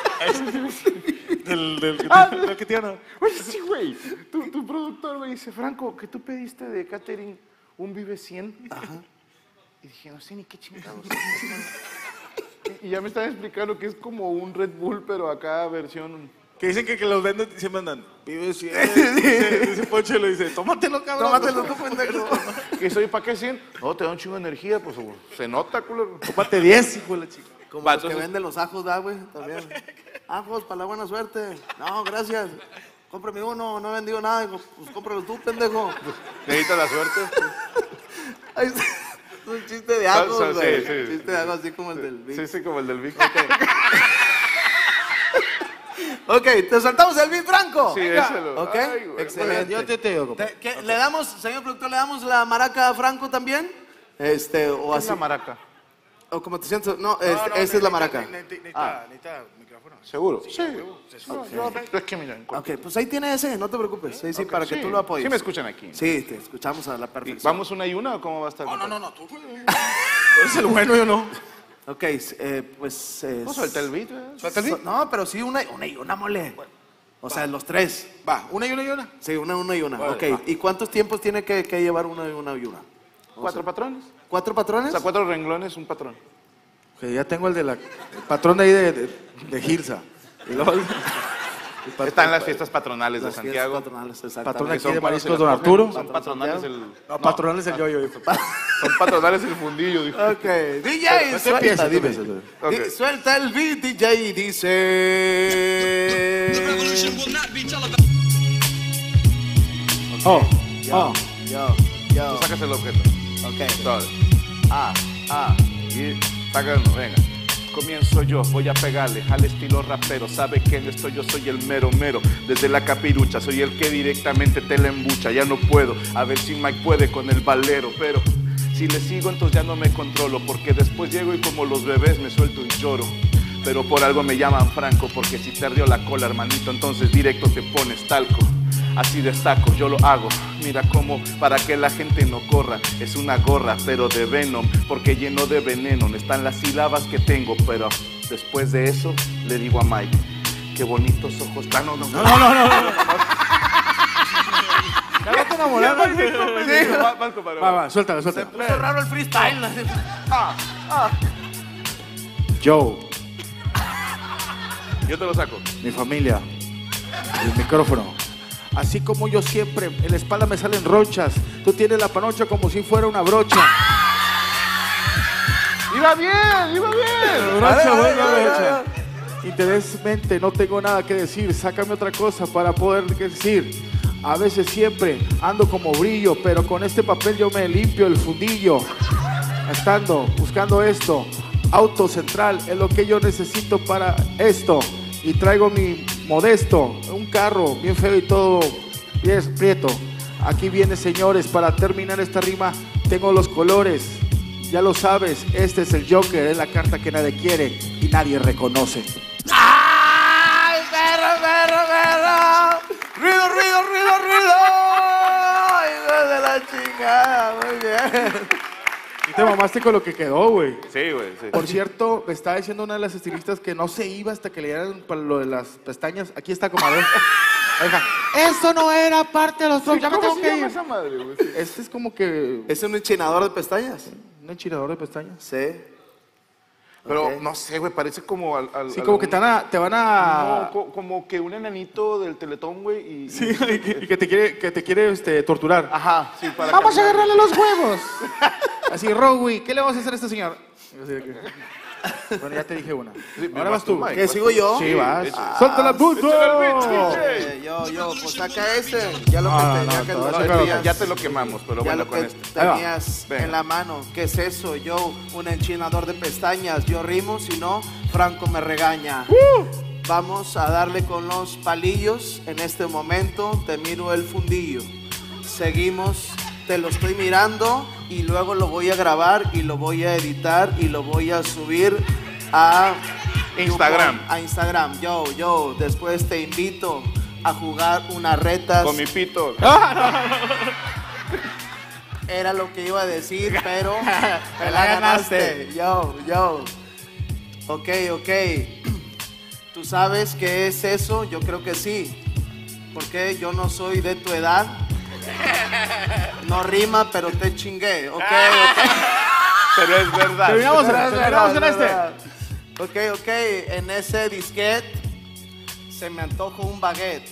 del, del, del, ah, del que tiene. Oye, sí, güey. Tu, tu productor me dice, Franco, que tú pediste de catering un Vive cien. Ajá. Y dije, no sé ni qué chingados. Y ya me están explicando que es como un Red Bull, pero acá versión... Que dicen que, que los venden y siempre andan, Vive cien. Dice, dice Poncho, lo dice, tómatelo, cabrón. Tómatelo tú, pendejo. ¿Que soy para qué cien? No, te da un chingo de energía, pues se nota, culero. Tómate diez, hijo de la chica. Como Va, los entonces... que venden los ajos, ¿da, güey? También. Ajos, para la buena suerte. No, gracias. Cómprame uno, no he vendido nada. Pues cómpralo tú, pendejo. Necesitas la suerte. Ahí está. Es un chiste de ajos, güey. Sí, sí, sí. Chiste de ajos así como el del Vic. Sí, sí, como el del Vic. Okay. Ok, ¿te soltamos el beat, Franco? Sí, échalo. Ok, ay, excelente. Yo te, te digo. ¿Te, qué, okay. ¿Le damos, señor productor, le damos la maraca a Franco también? Este, o ¿Qué así. es la maraca? O como te sientes, no, este, no, no, esta es la maraca. Necesita ah. micrófono. ¿Seguro? Sí. sí. sí. No, yo, es que mira, ok, pues ahí tiene ese, no te preocupes. Sí, sí, okay, para que sí. tú lo apoyes. Sí me escuchan aquí. Sí, te escuchamos a la perfección. ¿Vamos una y una o cómo va a estar? No, no, no, no, tú eres el bueno, yo no. Ok, eh, pues... Eh, ¿No suelta el beat? ¿eh? ¿Suelta el beat? So, no, pero sí una, una y una, mole. O sea, los tres. Va, una y una y una. Sí, una, una y una. Vale, ok, va. ¿Y cuántos tiempos tiene que, que llevar una y una y una? ¿Cuatro sea, patrones? ¿Cuatro patrones? O sea, cuatro renglones, un patrón. Ok, ya tengo el de la... El patrón de ahí de, de, de Gilsa. Y luego... Están las fiestas patronales de Las fiestas Santiago. patronales, Patrón exactamente. aquí Son de para Mariscos los Don que Arturo. Son patronales el... No, patronales el yo-yo. Son patronales el fundillo, dijo. Ok, D J, Tú suelta, empieza, tú dime. empieza. Ok. Di- Suelta el beat, D J, y dice... Oh, Yo, oh. yo, yo. Tú sacas el objeto. Ok. Sobre. Ah, ah. Y sácalo, venga. Comienzo yo, voy a pegarle al estilo rapero. Sabe que en esto yo soy el mero mero. Desde la capirucha, soy el que directamente te la embucha. Ya no puedo, a ver si Mike puede con el valero. Pero si le sigo entonces ya no me controlo. Porque después llego y como los bebés me suelto un lloro. Pero por algo me llaman Franco. Porque si te ardió la cola, hermanito, entonces directo te pones talco. Así destaco, yo lo hago. Mira cómo, para que la gente no corra. Es una gorra, pero de Venom, porque lleno de veneno. No están las sílabas que tengo, pero después de eso le digo a Mike, qué bonitos ojos. Ah, no, no, no, no, no, no, no. Ya vas a enamorar. Sí, va, va, compadre, Va, va. va, suéltalo, suéltalo. Puso raro el freestyle. Ah, ah. Joe, Yo te lo saco. mi familia, el micrófono. Así como yo siempre, en la espalda me salen ronchas. Tú tienes la panocha como si fuera una brocha. Iba bien, iba bien. Brocha, Dale, buena dale, brocha. dale. Interesmente, no tengo nada que decir. Sácame otra cosa para poder decir. A veces siempre ando como brillo, pero con este papel yo me limpio el fundillo. Estando, buscando esto. Auto central es lo que yo necesito para esto. Y traigo mi modesto, un carro bien feo y todo bien prieto. Aquí viene, señores, para terminar esta rima. Tengo los colores, ya lo sabes. Este es el Joker, es la carta que nadie quiere y nadie reconoce. ¡Ay, perro, perro, perro! ¡Ruido, ruido, ruido, ruido! ¡Hijo de la chingada! Muy bien. Y te mamaste con lo que quedó, güey. Sí, güey, sí. Por cierto, me estaba diciendo una de las estilistas que no se iba hasta que le dieran para lo de las pestañas. Aquí está, comadre. Oiga, eso no era parte de los shows. Ya me tengo ¿Cómo se que llama ir. esa madre, güey? Sí. Este es como que ¿Es un enchinador de pestañas? un enchilador de pestañas. Sí. Pero Ok. no sé, güey, parece como al... al- Sí, al- como que te van a... Te van a... No, co- como que un enanito del Teletón, güey, y... Sí, y que, y que te quiere, que te quiere este, torturar. Ajá, sí, para Vamos a caminar. agarrarle los huevos. Así, Rowie, ¿qué le vamos a hacer a este señor? Así de que- Bueno, ya te dije una. Sí, Ahora vas tú. Mike, ¿Qué, vas sigo tú. yo? Sí, vas. échale. ¡Suéltala, puto! Échale el beat, D J. Eh, yo, yo, pues saca ese. Ya lo que, No, te- no, ya no, que te lo vas a No, sacar tenías, ya te lo quemamos, pero ya bueno, lo con que este. Ahí va. tenías Venga. en la mano. ¿Qué es eso? Yo, un enchinador de pestañas. Yo rimo, si no, Franco me regaña. Vamos a darle con los palillos. En este momento te miro el fundillo. Seguimos, te lo estoy mirando y luego lo voy a grabar y lo voy a editar y lo voy a subir a Instagram. A Instagram. Yo, yo, después te invito a jugar unas retas. Con mi pito. Era lo que iba a decir, pero Te la ganaste. Yo, yo. Ok, ok. ¿Tú sabes qué es eso? Yo creo que sí. Porque yo no soy de tu edad. No rima, pero te chingué. Ok, ok. Pero es verdad. Terminamos, Verdad, terminamos en verdad, este. verdad. Ok, ok. En ese disquete se me antoja un baguette.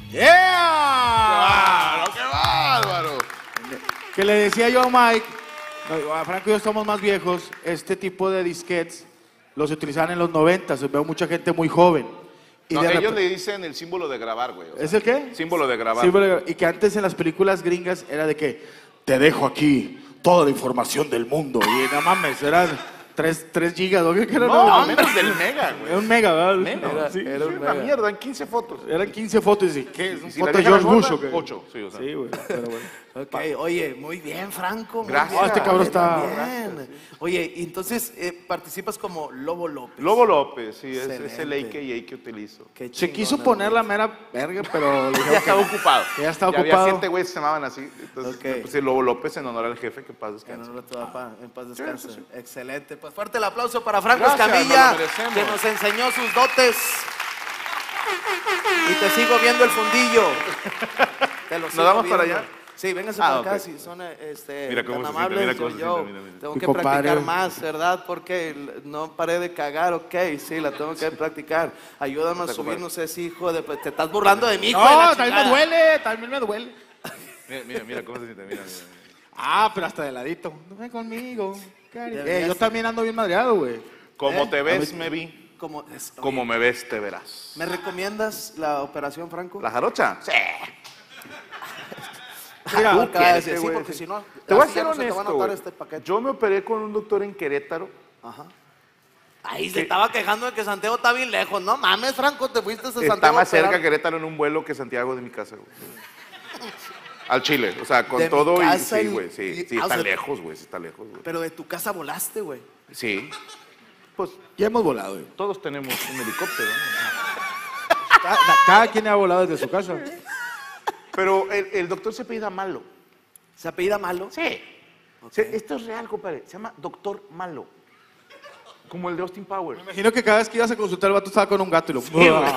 ¡Yeah! ¡Claro, qué bárbaro! Que le decía yo a Mike, no, a Franco y yo estamos más viejos, este tipo de disquetes los utilizaban en los noventas, veo mucha gente muy joven. Y No, de ellos rep- le dicen el símbolo de grabar, güey. o sea, ¿Es el qué? símbolo de grabar. Símbolo de gra- Y que antes en las películas gringas era de que te dejo aquí toda la información del mundo. Y no mames, eran tres, tres gigas, ¿o qué era? No, menos del mega, güey. Era un mega, ¿verdad? Menos. Era, sí. era un una mega. mierda, en quince fotos. Eran quince fotos y ¿qué? ¿Es un Y si la foto de vieja George la Bush gorda, o qué? ocho, sí, o sea. Sí, güey, pero bueno. Ok, oye, muy bien, Franco. muy Gracias. bien. Oh, este cabrón está- Bien. Oye, y entonces eh, participas como Lobo López. Lobo López, sí, es, es el Excelente. A K A que utilizo. Qué Se chingón, quiso ¿no? poner la mera verga, pero le Ya dijeron que estaba no. ocupado. Ya estaba Había ocupado. siete güeyes que se llamaban así. Entonces, Ok. le puse Lobo López en honor al jefe, que paz Que descanse. no lo tuvo, pa, en paz descanse. Sí, sí, Excelente. Pues fuerte el aplauso para Franco Gracias, Escamilla, nos lo merecemos. que nos enseñó sus dotes. Y te sigo viendo el fundillo. Te lo ¿Nos sigo vamos para viendo. allá? Sí, vénganse Ah, por acá ok. si son este, Mira cómo tan se siente, amables. mira yo cómo se yo siente, mira, mira. tengo Mi que compadre. practicar más, ¿verdad? Porque l- no paré de cagar, ok, sí, la tengo que practicar. Ayúdame a Está, subir, compadre. no sé si hijo de... Te estás burlando de mí, hijo de la No, también me chingada. duele, también me duele. Mira, mira, mira cómo se siente, mira, mira. mira. Ah, pero hasta de ladito. No ven conmigo. cari- Deberías- Eh, yo también ando bien madreado, güey. Como ¿Eh? te ves, me vi. Como, es- oye, Como me ves, te verás. ¿Me recomiendas la operación, Franco? ¿La jarocha? Sí. Mira, Tú acaba de decir, quieres, sí, güey. porque si no, Te voy a así ya ser no se te va a honesto, notar güey. este paquete. Yo me operé con un doctor en Querétaro. Ajá. Ahí se estaba quejando de que Santiago está bien lejos. No mames, Franco, te fuiste hasta Está Santiago. más a operar. cerca Querétaro en un vuelo que Santiago de mi casa, güey. Al Chile, o sea, con De mi todo y casa sí, y- güey, sí, y- sí, ah, o está sea- lejos, güey, sí está lejos, güey. Pero de tu casa volaste, güey. Sí. Pues Ya hemos volado, güey. todos tenemos un helicóptero, ¿no? Cada, cada quien ha volado desde su casa. Pero el, el doctor se apellida Malo. ¿Se apellida Malo? Sí. Se- esto es real, compadre. Se llama Doctor Malo. Como el de Austin Powers. Me imagino que cada vez que ibas a consultar, el vato estaba con un gato y lo.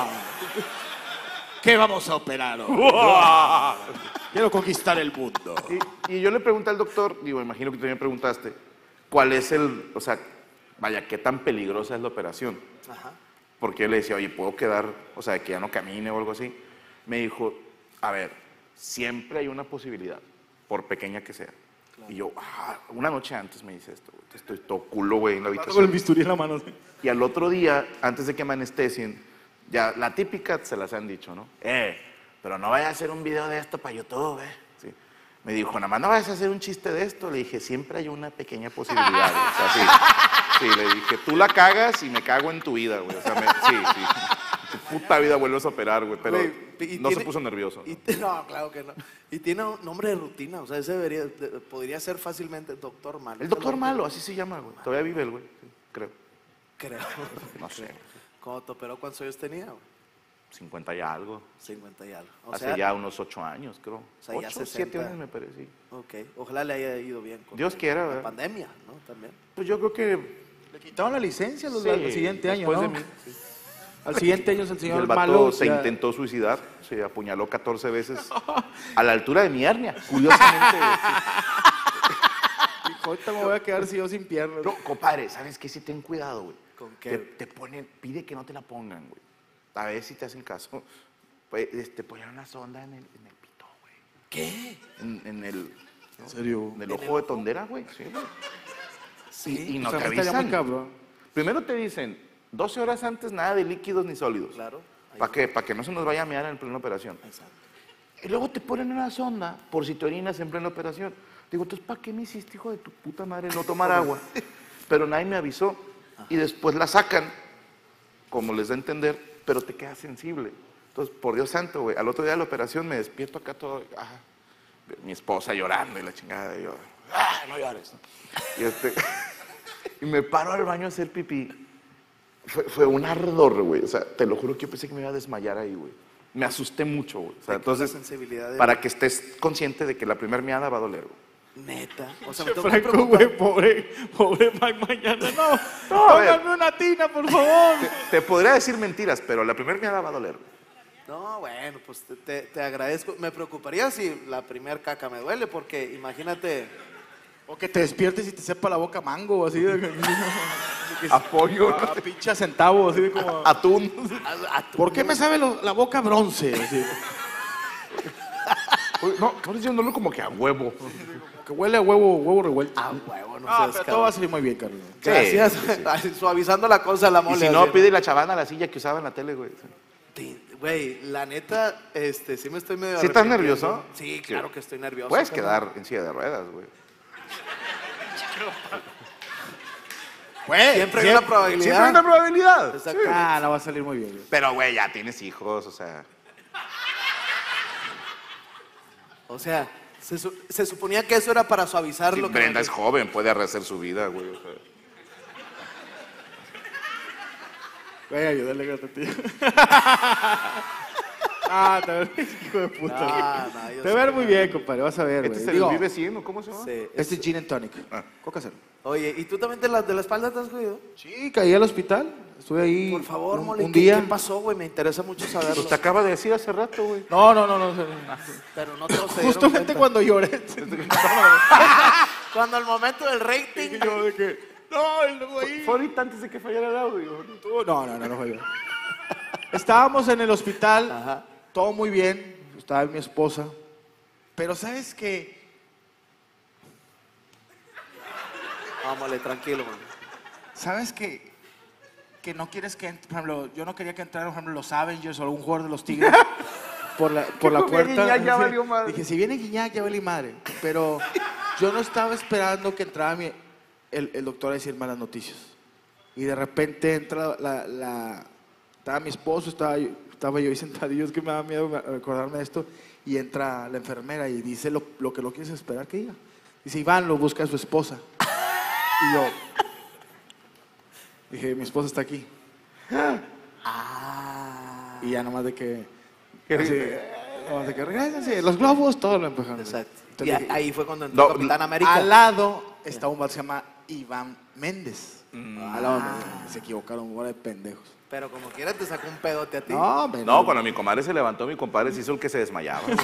¿Qué vamos a operar hoy? Quiero conquistar el mundo. Y, y yo le pregunté al doctor, digo, imagino que tú también preguntaste, ¿cuál es el, o sea, vaya, qué tan peligrosa es la operación? Ajá. Porque yo le decía, oye, ¿puedo quedar, o sea, que ya no camine o algo así? Me dijo, a ver, siempre hay una posibilidad, por pequeña que sea. Y yo, ah, una noche antes me dice esto, güey. Estoy todo culo, güey, en la Con el habitación. bisturí en la mano. ¿Sí? Y al otro día, antes de que me anestesien, ya la típica se las han dicho, ¿no? Eh, pero no vayas a hacer un video de esto para YouTube, eh. Sí. Me dijo, nada más no vayas a hacer un chiste de esto. Le dije, siempre hay una pequeña posibilidad, güey. O sea, sí. Sí, le dije, tú la cagas y me cago en tu vida, güey. O sea, me- sí, sí. Tu puta vida vuelves a operar, güey. Pero Güey, y no se tiene- puso nervioso. y te- no, claro que no. Y tiene un nombre de rutina, o sea, ese debería, de- podría ser fácilmente Doctor Malo. El doctor malo, así se llama, güey. Todavía vive el güey, sí, creo. Creo. No sé, ¿Cómo te operó? ¿Cuántos años tenía? güey? cincuenta y algo. cincuenta y algo. O Hace sea, ya unos ocho años, creo. sea, ya Ocho, sesenta. siete años me parece, sí. Ok, ojalá le haya ido bien. Con Dios quiera, la ¿verdad? pandemia, ¿no? También. Pues yo creo que Le quitaron la licencia los, sí, al siguiente año, después ¿no? de mí, sí. Al siguiente año es el Y señor el vato Malo. se ya- intentó suicidar, se apuñaló catorce veces a la altura de mi hernia, curiosamente. güey, sí. Dijo, ahorita me voy a quedar si yo sin piernas. Pero, compadre, ¿sabes qué? Sí, ten cuidado, güey. ¿Con qué? Te, te ponen, pide que no te la pongan, güey. A ver si te hacen caso. Pues, este, poner una sonda en el, en el pito, güey. ¿Qué? En, en el, ¿En serio? en el ojo de tondera, güey. Sí, güey. Sí. Y, y no O sea, te estaría avisan. muy cabrón. Primero te dicen, doce horas antes nada de líquidos ni sólidos. Claro. Ahí ¿Para qué? Para que no se nos vaya a mear en plena operación. Exacto. Y luego te ponen una sonda por si te orinas en plena operación. Digo, entonces, ¿para qué me hiciste, hijo de tu puta madre, no tomar agua? Pero nadie me avisó. Y después la sacan, como les da a entender, pero te quedas sensible. Entonces, por Dios santo, güey, al otro día de la operación me despierto acá todo, ah, mi esposa llorando y la chingada, y yo, ah, no llores. ¿no? Y, este, y me paro al baño a hacer pipí. Fue, fue un ardor, güey. O sea, te lo juro que yo pensé que me iba a desmayar ahí, güey. Me asusté mucho, güey. O sea, Te quitó la entonces, sensibilidad de- para que estés consciente de que la primera miada va a doler, güey. Neta. O sea, me tengo que Franco, preocupar. güey, pobre, pobre Mike mañana. No, No, a ver. pónganme una tina, por favor. Te podría decir mentiras, pero la primera miada va a doler, güey. No, bueno, pues te, te- te agradezco. Me preocuparía si la primer caca me duele, porque imagínate. O que te despiertes y te sepa la boca mango, así de. Apoyo, A pinche centavo, así de como. atún. a- a tu- ¿Por qué me sabe lo- la boca bronce? Así, Uy, no, no diciéndolo como que a huevo. que huele a huevo, huevo revuelto. Ah, huevo, no Ah, seas pero todo cabrón. va a salir muy bien, Carlos. Gracias. Sí, sí, Ay, suavizando la cosa la Y mole. si no, así. pide la chavana a la silla que usaba en la tele, güey. Ti- Güey, la neta, este, sí me estoy medio ¿Sí estás arrepintiendo. nervioso? Sí, claro que estoy nervioso. Puedes carnal. quedar en silla de ruedas, güey. Pues, Siempre hay una probabilidad. Siempre hay una probabilidad. Exacto. Ah, no va a salir muy bien. güey. Pero, güey, ya tienes hijos, o sea. O sea, se, su- se suponía que eso era para suavizar Sí, lo que... Brenda me- es joven, puede rehacer su vida, güey. o sea. Güey, ayúdale, gato, tío. Ah, te ves, hijo de puta. No, no, yo te sé ves que muy no. bien, compadre, vas a ver, Este güey. es el Digo, Vive cien, ¿o cómo se llama? Sí, este es Gin and Tonic. Ah. Coca cero. Oye, ¿y tú también de la, de la espalda te has jodido? Sí, caí al hospital. Estuve ahí Por favor, un, Mole, un ¿qué, día. ¿qué pasó, güey? Me interesa mucho saberlo. Pues te acaba de decir hace rato, güey. No, no, no, no. Pero no todos se dieron Justamente cuenta. cuando lloré. Cuando al momento del rating. yo de que, no, y luego ahí. Fue ahorita antes de que fallara el audio. Tú- No, no, no, no fue yo. Estábamos en el hospital, Ajá. todo muy bien, estaba mi esposa, pero ¿sabes qué? Vámonos, tranquilo, man. ¿Sabes qué? Que no quieres que, ent- por ejemplo, yo no quería que entraran, por ejemplo, los Avengers o algún jugador de los Tigres por la, por la Como puerta. Guiñac, ya Sí. valió madre. Dije, si viene Guiñac, ya vale madre. Pero yo no estaba esperando que entrara mi- el, el doctor a decir malas noticias. Y de repente entra la... la- estaba mi esposo, estaba yo, estaba yo ahí sentadillo, es que me da miedo recordarme de esto. Y entra la enfermera y dice lo, lo que no quieres esperar que diga. Dice, Iván, lo busca a su esposa. Y yo... Dije, mi esposa está aquí. Ah. Y ya nomás de que... así, nomás de que regresense, los globos, todo lo empujaron. Exacto. Entonces Y a- dije, ahí fue cuando entró No, Capitán América. al lado está un vato que se llama Iván Méndez. Mm. Al lado, se equivocaron, bola de pendejos. Pero como quiera te sacó un pedote a ti. No, hombre, No, cuando mi comadre se levantó, mi compadre se hizo el que se desmayaba. güey.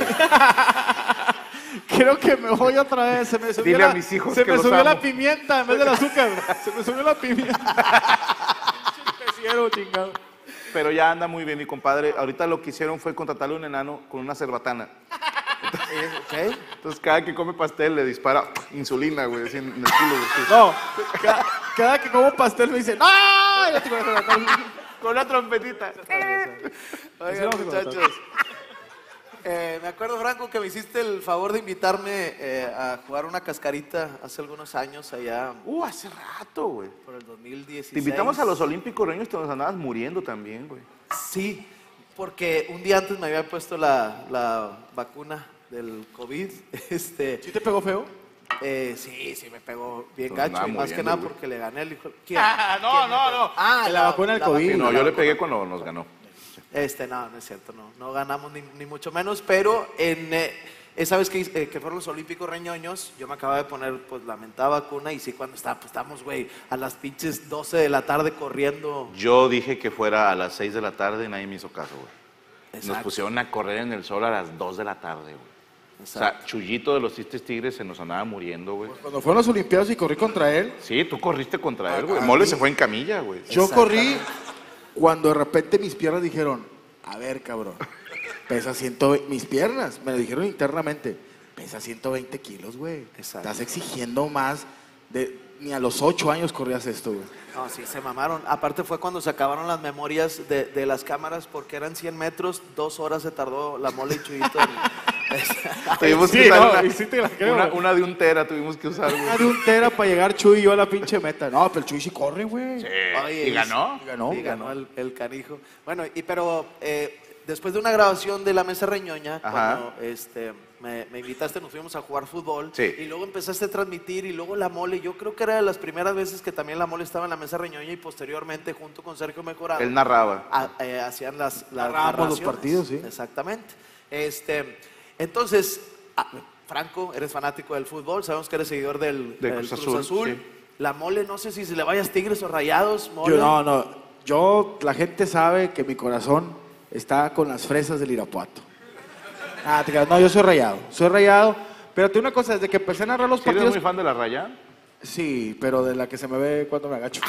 creo que me voy otra vez. Se me subió, Dile a la, mis hijos se que me los subió la amo. pimienta en vez del azúcar. Se me subió la pimienta. Especiero, chingado. Pero ya anda muy bien mi compadre. Ahorita lo que hicieron fue contratarle un enano con una cerbatana. ¿Ok? Entonces cada que come pastel le dispara insulina, güey, así en el culo. güey. Sí. No, cada, cada que como pastel me dicen, ¡no! Ya te conozco la- Con una trompetita. Oigan, vamos a muchachos. Eh, me acuerdo, Franco, que me hiciste el favor de invitarme eh, a jugar una cascarita hace algunos años allá Uh, hace rato, güey. por el dos mil dieciséis. Te invitamos a los Olímpicos Reños, te nos andabas muriendo también, güey. Sí, porque un día antes me había puesto la, la vacuna del COVID. Este, ¿Sí te pegó feo? eh, sí, sí me pegó bien Nos gacho. andaba Y más que muriendo, nada güey. porque le gané el hijo. ¿Quién? Ah, no, ¿Quién me no, pegó? no. Ah, De la vacuna del COVID. Sí, no, la yo le vacuna. pegué cuando nos ganó. Este, no, no es cierto, no, no ganamos ni, ni mucho menos, pero en eh, esa vez que, eh, que fueron los Olímpicos Reñoños, yo me acababa de poner pues la mentada vacuna y sí, cuando está, pues estamos, güey, a las pinches doce de la tarde corriendo. Yo dije que fuera a las seis de la tarde y nadie me hizo caso, güey. Nos Exacto, pusieron a correr en el sol a las dos de la tarde, güey. O exacto. sea, Chuyito de los Cistes Tigres se nos andaba muriendo, güey. Cuando fueron los Olimpiadas y corrí contra él, Sí, tú corriste contra él, güey. Ah, Mole sí. se fue en camilla, güey. yo corrí cuando de repente mis piernas dijeron, a ver, cabrón, pesa ciento veinte, mis piernas, me lo dijeron internamente, pesa ciento veinte kilos, güey. Exacto. Estás exigiendo más, de, ni a los ocho años corrías esto, güey. No, sí, se mamaron. Aparte fue cuando se acabaron las memorias de, de las cámaras porque eran cien metros, dos horas se tardó la Mole y Chuyito. en- Tuvimos Sí, que usar no, una, y sí te la creo, una, güey. una de un tera, tuvimos que usar, Una güey. de un tera para llegar Chuy y yo a la pinche meta. No, pero el Chuy sí corre, güey. Sí. Oye, ¿Y ganó? Y ganó, Y ganó ganó. el, el canijo. Bueno, y pero eh, después de una grabación de la Mesa Reñoña, Ajá. cuando este, me, me invitaste, nos fuimos a jugar fútbol. Sí. Y luego empezaste a transmitir y luego la Mole. Yo creo que era de las primeras veces que también la Mole estaba en la Mesa Reñoña y posteriormente junto con Sergio Mejorado. Él narraba. a- eh, hacían las, las Narrábamos los narraciones. partidos, sí. Exactamente. Este, entonces, ah, Franco, eres fanático del fútbol, sabemos que eres seguidor del, De del Cruz Cruz, Azul, Azul. sí. La Mole, no sé si se le vayas Tigres o Rayados, Mole. Yo, no, no. Yo, la gente sabe que mi corazón está con las fresas del Irapuato. Ah, te creas, no, yo soy rayado. Soy rayado. Pero te digo una cosa, desde que empecé a narrar los ¿Sí eres partidos. muy fan de la Raya? Sí, pero de la que se me ve cuando me agacho.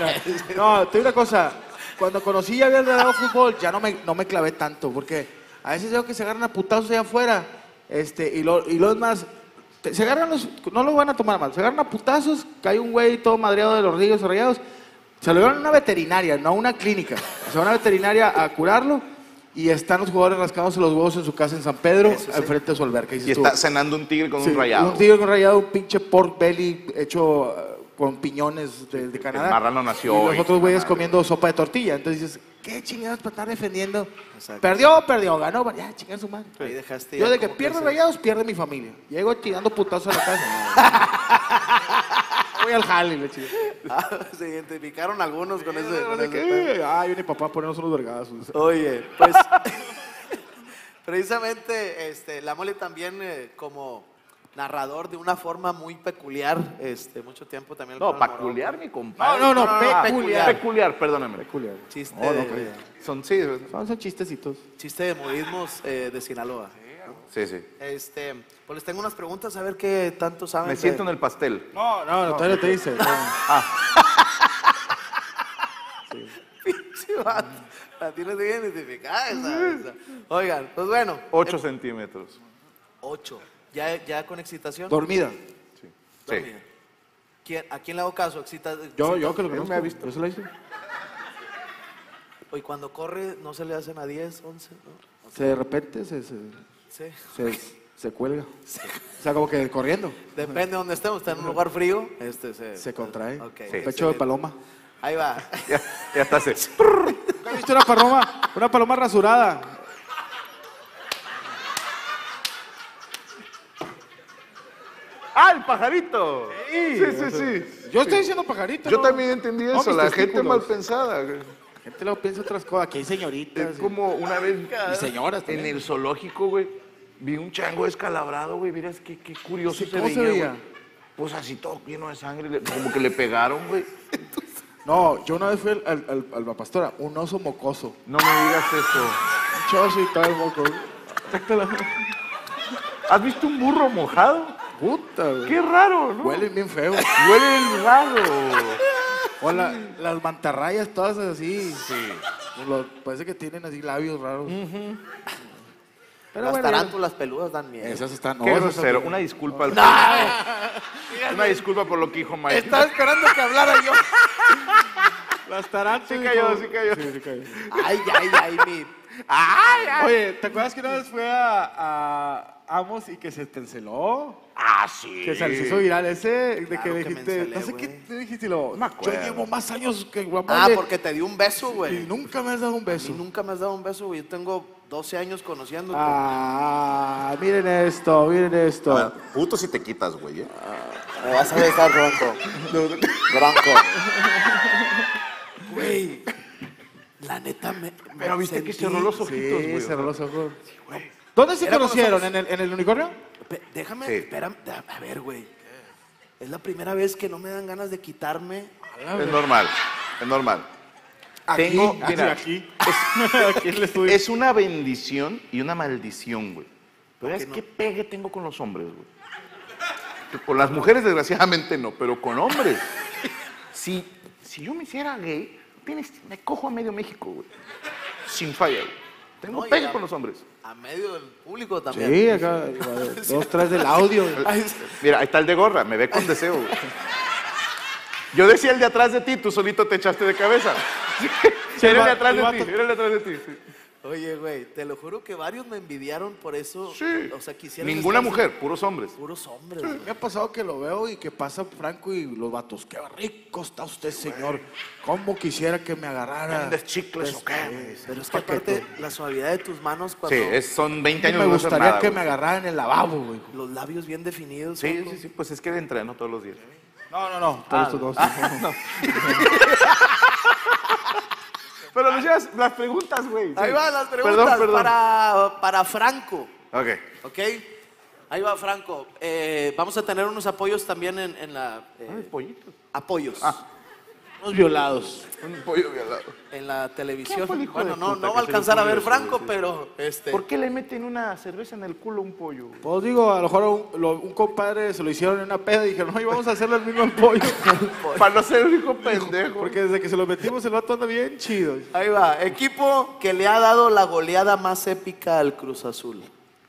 No, te digo una cosa. Cuando conocí y había dado fútbol, ya no me, no me clavé tanto. Porque a veces veo que se agarran a putazos allá afuera. Este, y, lo, y los más. te- se agarran los. No lo van a tomar mal. Se agarran a putazos. Cae un güey todo madreado de los ríos rayados. Se lo llevan a una veterinaria, no a una clínica. Se van a una veterinaria a curarlo. Y están los jugadores rascándose los huevos en su casa en San Pedro, Eso sí. al frente de su alberca. Y dices está tú, cenando un tigre con sí, un rayado. Un tigre con rayado, un pinche pork belly hecho uh, con piñones de, de Canadá. marrano nació Y hoy, los otros güeyes madre. comiendo sopa de tortilla. Entonces dices, ¿qué chingados para estar defendiendo? Exacto. Perdió, perdió, ganó, ya, chingar su madre. Ahí dejaste Yo ya de que como pierde ese- rayados, pierde mi familia. Llego tirando putazos a la casa. Voy al jale, le chido. Ah, se identificaron algunos con ese. con ¿De ese pedo. qué? Ay, mi papá ponernos unos vergazos. Oye, pues Precisamente, este, la Mole también eh, como narrador de una forma muy peculiar, este, mucho tiempo también. No, Colmoró. peculiar, mi compadre. No, no, no, Ah, peculiar. Peculiar, perdóname. Peculiar. Chiste, No, no, de, que- Son, sí, Son, son chistecitos. chiste de modismos eh, de Sinaloa. sí, sí. Este, pues les tengo unas preguntas a ver qué tanto saben. Me de- siento en el pastel. No, no, no, todavía no te dice. Pinche vato, la tienes bien identificada esa, esa. Oigan, pues bueno. Ocho centímetros. Ocho. ¿Ya, ya con excitación? Dormida. Sí. Dormida. ¿Quién, ¿A quién le hago caso? Excita, Yo, excita- yo que lo Él conozco. me ha visto. Yo se la hice. Y cuando corre, ¿no se le hacen a diez, once? ¿no? Se de repente se, se, Sí. se, se cuelga. O sea, como que corriendo. Depende de donde estemos. Está en un lugar frío, este se... Se contrae. Ok, Pecho de excelente. paloma. Ahí va. Ya, ya está. Se... ¿Nunca has visto una paloma? Una paloma rasurada. ¡Ah, el pajarito! Sí, sí, sí. Yo estoy diciendo pajarito. Yo ¿no? también entendí No, eso, mis la gente testículos. mal pensada. güey. La gente luego piensa otras cosas. Aquí hay señoritas. Es como una vez Y señoras en también. el zoológico, güey, vi un chango descalabrado, güey, miras qué, qué curioso Sí, se ¿cómo veía, se veía? güey. Pues así todo lleno de sangre, le- como que le pegaron, güey. No, yo una vez fui al, al, al, al Vapastora, un oso mocoso. No me digas eso. Un choso y todo el moco. ¿Has visto un burro mojado? Puta, güey. Qué raro, ¿no? Huelen bien feo. Huelen raro. O la- las mantarrayas todas así. Sí. Parece que tienen así labios raros. Pero Las bueno, ya- tarántulas peludas dan miedo. Esas están... no, Qué esas grosero. son- Una disculpa al Una disculpa por lo que dijo Mike. Estaba esperando que hablara yo. Las tarántulas. Sí cayó, sí cayó. Sí, sí cayó. Ay, ay, ay, mi... ¡Ay, ay! Oye, ¿te acuerdas que una vez fue a, a Amos y que se te enceló? ¡Ah, sí! Que se hizo viral ese de Claro que que me dijiste, encelé, no sé güey. qué te dijiste, y lo, me acuerdo. yo llevo más años que Ah, Guamale porque te di un beso, y güey. nunca me has dado un Y beso. nunca me has dado un beso, güey. Yo tengo doce años conociéndote. Ah, miren esto, miren esto. Ah, puto si te quitas, güey. ¿eh? Me vas a besar, Bronco. Bronco. Güey. La neta me. Pero me viste que sentí- cerró los ojitos, Sí, güey. cerró los ojos. ¿Dónde se Era cuando conocieron? somos- ¿En el, ¿En el unicornio? Pe- Déjame, Sí. espérame. A ver, güey. Es la primera vez que no me dan ganas de quitarme. Es normal, es normal. Aquí, Tengo, ah, mira, sí, aquí. Aquí en el estudio. Es una bendición y una maldición, güey. Pero es no? que pegue tengo con los hombres, güey. Que Con las mujeres, desgraciadamente, no, pero con hombres. Si, si yo me hiciera gay, tienes, me cojo a medio México, güey. Sin falla, güey. Tengo No, y pegue a- con los hombres. A medio del público también. Sí, acá, igual, dos, tres del audio. Ay, Mira, ahí está el de gorra, me ve con deseo, güey. Yo decía el de atrás de ti, tú solito te echaste de cabeza. Sí, el era el de va- atrás el de vato- ti, era el de atrás de ti. sí. Oye, güey, te lo juro que varios me envidiaron por eso. Sí. O sea, quisieran. Ninguna estar- mujer, puros hombres. Puros hombres, güey. Me ha pasado que lo veo y que pasa Franco y los vatos. Qué rico está usted, señor. ¿Cómo quisiera que me agarrara? ¿Vendes chicles o qué? Este, Pero es que paquete. aparte, la suavidad de tus manos cuando Sí, es- son veinte años Me de no hacer gustaría nada, que güey. me agarrara en el lavabo, güey. los labios bien definidos. Sí, loco. sí, sí, pues es que entreno todos los días. No, no, no. Todos estos dos. Pero decías las preguntas, güey. Ahí sí. van las preguntas Perdón, perdón. Para, para Franco, Ok. ¿ok? Ahí va Franco. Eh, vamos a tener unos apoyos también en, en la... eh, Ay, pollito. apoyos. Unos violados. Un pollo violado. En la televisión. ¿Quién fue el hijo Bueno, de no, puta no que va a se le alcanzar a ocurrió ver eso, Franco, güey? pero este... ¿Por qué le meten una cerveza en el culo a un pollo? güey? Pues digo, a lo mejor un, lo- un compadre se lo hicieron en una peda y dijeron, no, vamos a hacerle el mismo al pollo. Para no ser el único pendejo. Porque desde que se lo metimos el vato anda bien chido. Ahí va. Equipo que le ha dado la goleada más épica al Cruz Azul.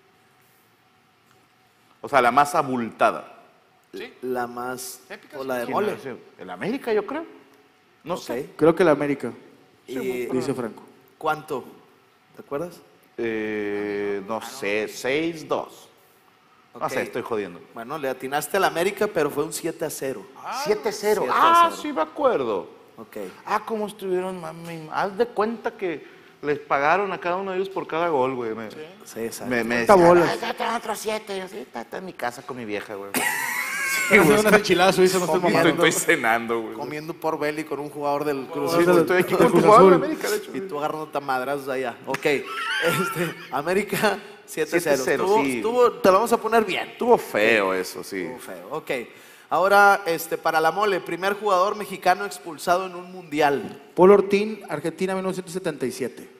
O sea, la más abultada. La más... O la de ¿Quién mole. ha sido? ¿El América, yo creo? No Ok. sé. Creo que la América, ¿Y dice Franco. cuánto? ¿Te acuerdas? Eh, no sé, seis dos. No Ok. sé, estoy jodiendo. Bueno, le atinaste al América, pero fue un siete a cero. siete cero. siete a Ah, cero. sí me acuerdo. Ok. Ah, cómo estuvieron, mami. Haz de cuenta que les pagaron a cada uno de ellos por cada gol, güey. Me, Sí, exacto. me, me Cuenta decían, bolas. "Ah, ya te dan otros siete. Yo, sí, está, está en mi casa con mi vieja, güey. Haciendo unas enchiladas suizas, no estoy Estoy, mamando. estoy cenando, güey. Comiendo por belly con un jugador del Cruz Sí, Azul. sí, Estoy aquí del con tu Cruz jugador de Azul. América, de hecho. Y tú agarrando tamadrazos allá. Ok. Este, América siete cero. siete cero, Estuvo- sí. estuvo- te lo vamos a poner bien. Estuvo feo eso, sí. Estuvo feo. Ok. Ahora, este, para la mole, primer jugador mexicano expulsado en un mundial. Paul Ortín, Argentina, mil novecientos setenta y siete.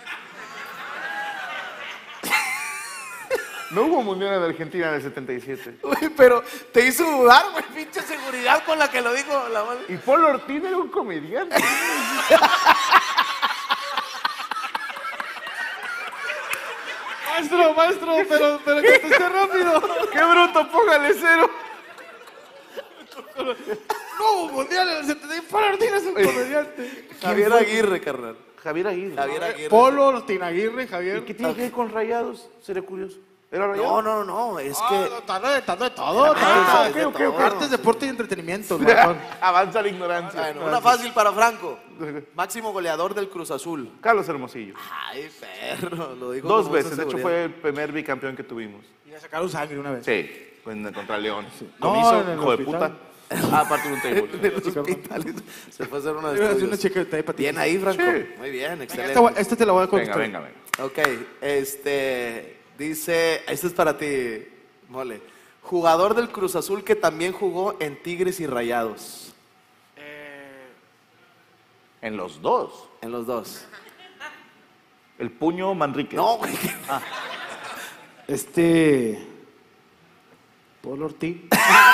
No hubo mundial en Argentina en el setenta y siete. Uy, pero te hizo dudar, güey, pinche seguridad con la que lo dijo la mole. Y Paul Ortín era un comediante. Maestro, maestro, pero, pero que esté rápido. ¡Qué bruto! ¡Póngale cero! No hubo mundial en el setenta y siete. Paul Ortín es un comediante. Javier Aguirre, carnal. Javier Aguirre. Javier Aguirre. Polo Ortín Aguirre, ¿Y Javier. qué tiene que ver con Rayados? Seré curioso. ¿Era No, Rayado? no, no, es Ah, que... no, tanto de, tanto de todo. Ah, tanto de- ok, ok, ok. Artes, deporte y entretenimiento. el ratón. Avanza la ignorancia. Bueno, una fácil para Franco. Máximo goleador del Cruz Azul. Carlos Hermosillo. Ay, perro, lo dijo Dos con mucha veces. De hecho, seguridad. fue el primer bicampeón que tuvimos. Y le sacaron sangre una vez. Sí, con- contra León. No, Comiso, en el hijo de puta. hospital. Ah, aparte de un En table. el hospital. Se fue a hacer una Iba a hacer de una checa de hepatitis. Bien ahí, Franco. Sí. Muy bien, Venga, excelente. esta, voy- esta te la voy a Venga, contestar. venga, venga. Ok, este dice, este es para ti, mole. Jugador del Cruz Azul que también jugó en Tigres y Rayados. En los dos. En los dos. El puño Manrique. No, güey. Este. Paul Ortín.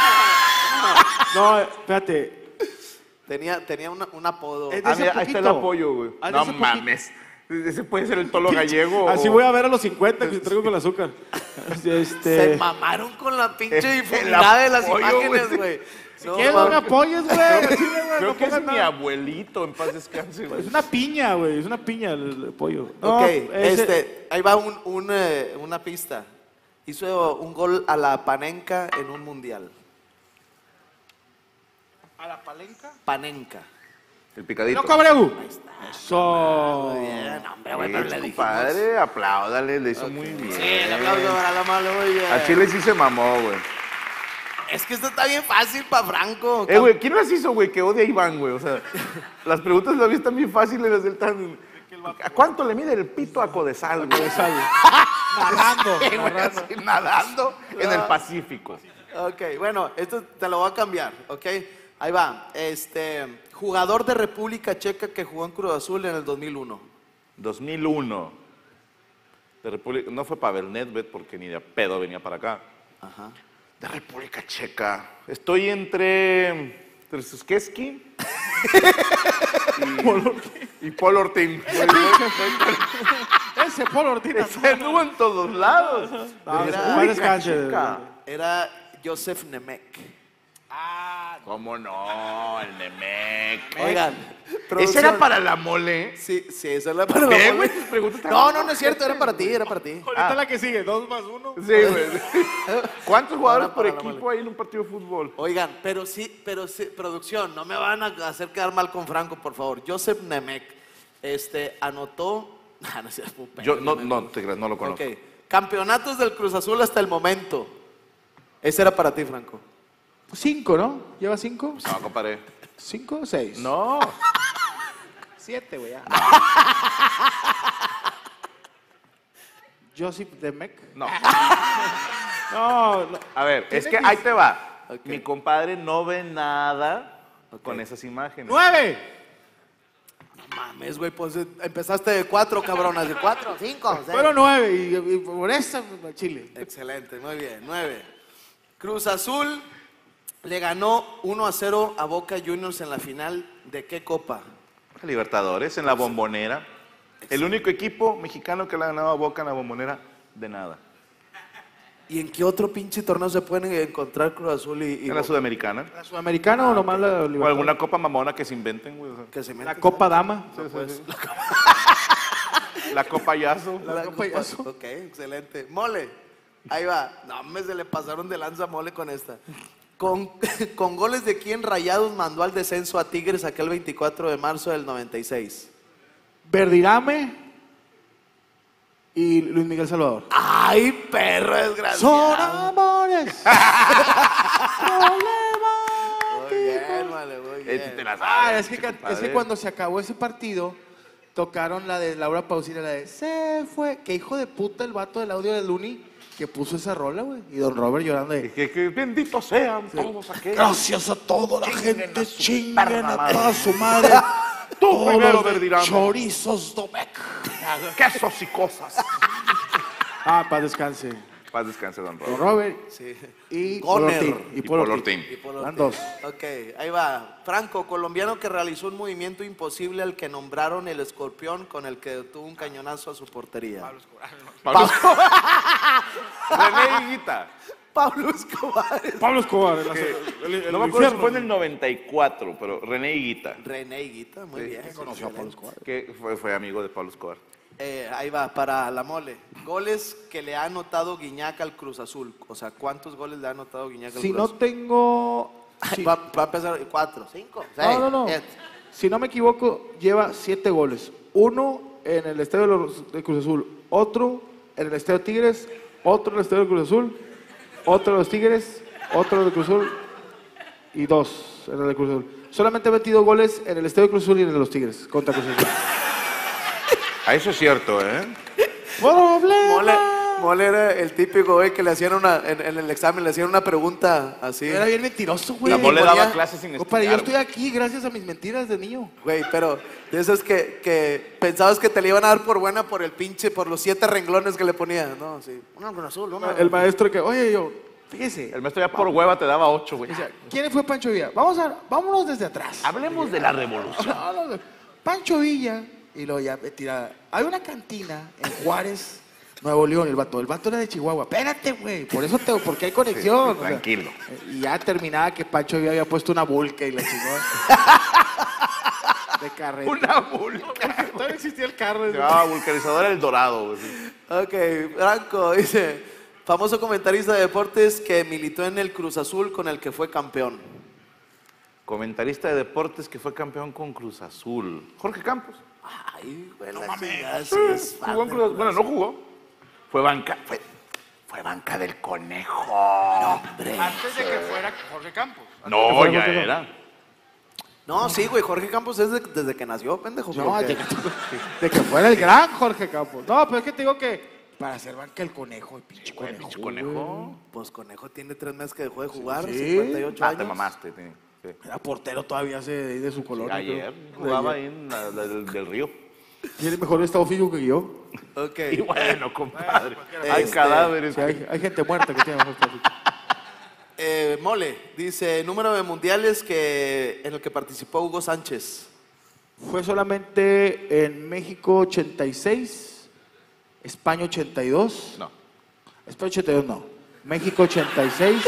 No, espérate. Tenía, tenía una- un apodo. Es de Ah, ese mira, ahí está el poquito. apoyo, güey. Ah, de No ese poquito. mames. Ese puede ser el tolo gallego. Así o- voy a ver a los cincuenta que traigo con el azúcar. Se Este. mamaron con la pinche El difuminada de las apoyo, imágenes, güey. güey. No, ¿Quieres no me mames. apoyes, güey? Chile, güey, Creo no que es pongas mi nada. abuelito, en paz descanse, güey. Es una piña, güey. Es una piña el, el pollo. No, Ok, ese- este, ahí va un, un, eh, una pista. Hizo un gol a la Panenka en un mundial. ¿A la palenca? Panenka. El picadito. ¡No, Cabreu! Eso. Muy bien, hombre, güey, pero le dijimos. Padre, apláudale, le hizo muy bien. Sí, el aplauso para la mala, muy bien. A Chile sí se mamó, güey. Es que esto está bien fácil para Franco. Eh, güey, ¿quién las hizo, güey? Que odia a Iván, güey. O sea, las preguntas de David están bien fáciles, las del tan... ¿A cuánto le mide el pito a Codesal, güey? Nadando. Sí, güey, así, nadando en el Pacífico. Ok, bueno, esto te lo voy a cambiar, ¿ok? Ahí va. Este, jugador de República Checa que jugó en Cruz Azul en el dos mil uno. dos mil uno. De República... No fue para Bernetbet porque ni de pedo venía para acá. Ajá. De República Checa. Estoy entre... Trzeski y, y Paul Ortín. Ese Paul Ortín. Se anduvo en todos lados. No, De ese- República paz descanse. Checa. Era Josef Nemec. ¿Cómo no? El Nemec. Oigan, Ese producción. era para la mole. Sí, sí, esa era para la Ve, mole. güey, tus preguntas están- No, no, no es cierto, era para ti, era para ti. Ahorita Ah. la que sigue, dos más uno. Sí, güey. ¿Cuántos jugadores Ahora por para la equipo mole. hay en un partido de fútbol? Oigan, pero sí, pero sí, producción, no me van a hacer quedar mal con Franco, por favor. Josef Nemec, este, anotó. Ah, no seas pupero, Yo no, Nemec. no, te creas, no lo conozco. Ok, campeonatos del Cruz Azul hasta el momento. Ese era para ti, Franco. Cinco, ¿no? ¿Lleva cinco? No, compadre. ¿Cinco o seis? No. Siete, güey. ya. Joseph Demec. No. No, no. A ver, es Tiene que que- ahí te va. Ok. Mi compadre no ve nada Ok. con esas imágenes. ¡Nueve! No mames, güey, pues eh, empezaste de cuatro, cabronas, de cuatro, cinco, seis. Fueron nueve y, y por eso Chile. Excelente, muy bien, nueve. Cruz Azul le ganó uno a cero a Boca Juniors en la final de qué copa? Libertadores en la Bombonera. El único equipo mexicano que le ha ganado a Boca en la Bombonera, de nada. ¿Y en qué otro pinche torneo se pueden encontrar Cruz Azul y, y En la Boca? Sudamericana. ¿La Sudamericana o nomás la O Libertadores? alguna copa mamona que se inventen, güey. o sea. Que se La meten? Copa Dama. Pues, La copa Yazo. la Copa copa- Yazo. Ok, excelente. Mole, ahí va. No, me se le pasaron de lanza Mole con esta. Con, con goles de quién Rayados mandó al descenso a Tigres aquel veinticuatro de marzo del noventa y seis. Verdirame Y Luis Miguel Salvador. ¡Ay, perro desgraciado! Son amores. Muy bien, vale, muy bien. Eh, te la Ah, sabes, es que, chico, es que padre. cuando se acabó ese partido, tocaron la de Laura Pausini, la de Se fue. Que hijo de puta el vato del audio de Luni que puso esa rola, güey. Y don Robert llorando de... Que, que benditos sean todos aquellos. Gracias a toda la Chinguen gente, a su chinguen perra a madre. toda su madre. Tú Todos primero, de Verdirama. chorizos Domecq. Quesos y cosas. Ah, para descanse. Paz descanse, don Robert. Don Robert Sí. y Goner. Polo Ortín. Y Polo Ortín. Y por Van otro. dos. Ok, ahí va. Franco, colombiano que realizó un movimiento imposible al que nombraron el escorpión con el que tuvo un cañonazo a su portería. Pablo Escobar. René Higuita. Pablo Escobar. Pablo Escobar. el- Que- el- el no me acuerdo si infierno. fue en el noventa y cuatro, pero René Higuita. René Higuita, muy Sí, bien. que Conoció a Pablo Escobar. Que fue, fue amigo de Pablo Escobar. Eh, ahí va, para la mole. Goles que le ha anotado Guiñac al Cruz Azul. O sea, ¿cuántos goles le ha anotado Guiñac al Si Cruz no Azul? tengo... si- Va, va a empezar cuatro, cinco, seis, No, no, no. siete. Si no me equivoco, lleva siete goles. Uno en el estadio de los- de Cruz Azul, otro en el estadio Tigres, otro en el estadio de Cruz Azul, otro de los Tigres, otro de Cruz Azul y dos en el de Cruz Azul. Solamente ha metido goles en el estadio de Cruz Azul y en el de los Tigres contra Cruz Azul. Ah, eso es cierto, ¿eh? Mole, ¡Problema! Mole era el típico güey que le hacían una, en, en el examen le hacían una pregunta así. Era bien mentiroso, güey. La mole ponía- daba clases sin Compadre, estudiar. yo estoy aquí gracias a mis mentiras de niño. Güey, pero de esos que, que pensabas que te le iban a dar por buena por el pinche, por los siete renglones que le ponía. No, sí. Una con azul, una. El maestro que, oye, yo, fíjese. El maestro ya por hueva te daba ocho, güey. Decía, ¿quién fue Pancho Villa? Vamos a, vámonos desde atrás. Hablemos de la revolución. No, no, no. Pancho Villa, y luego ya me tiraba. Hay una cantina en Juárez, Nuevo León, el vato. El vato era de Chihuahua. Espérate, güey, por eso te, porque hay conexión. Sí, o sea, tranquilo. y ya terminaba que Pancho Villa había puesto una vulca y la chingó. De carreta. Una vulca. Todavía existía el carro. Se llamaba vulcanizador El Dorado, güey. Ok, Franco dice, famoso comentarista de deportes que militó en el Cruz Azul con el que fue campeón. Comentarista de deportes que fue campeón con Cruz Azul. Jorge Campos. Ay, güey, la chingada, sí, Sí, es fan jugó en del Cruz Azul. Cruz Bueno, no Azul. jugó. Fue banca. Fue, fue banca del Conejo. Hombre. Antes de que fuera Jorge Campos. No, fuera ya Jorge era. No, sí, güey, Jorge Campos es de- desde que nació, pendejo. No, porque- de que, de que fuera el gran Jorge Campos. No, pero es que te digo que para hacer banca el conejo, el pinche Güey, conejo. pinche Conejo. Pues Conejo tiene tres meses que dejó de jugar, Sí. cincuenta y ocho Ah, años. te mamaste. sí, sí. Era portero todavía hace de, de su colonia. Ayer creo. jugaba Ayer. ahí en la, la del, del río. Tiene mejor estado físico que yo. Ok. Y bueno, compadre. Hay Este, cadáveres. Sí, hay, hay gente muerta que tiene mejor estado físico. Eh, Mole, dice, número de mundiales que, en el que participó Hugo Sánchez. Fue solamente en México ochenta y seis, España ochenta y dos. No. España ochenta y dos no. México ochenta y seis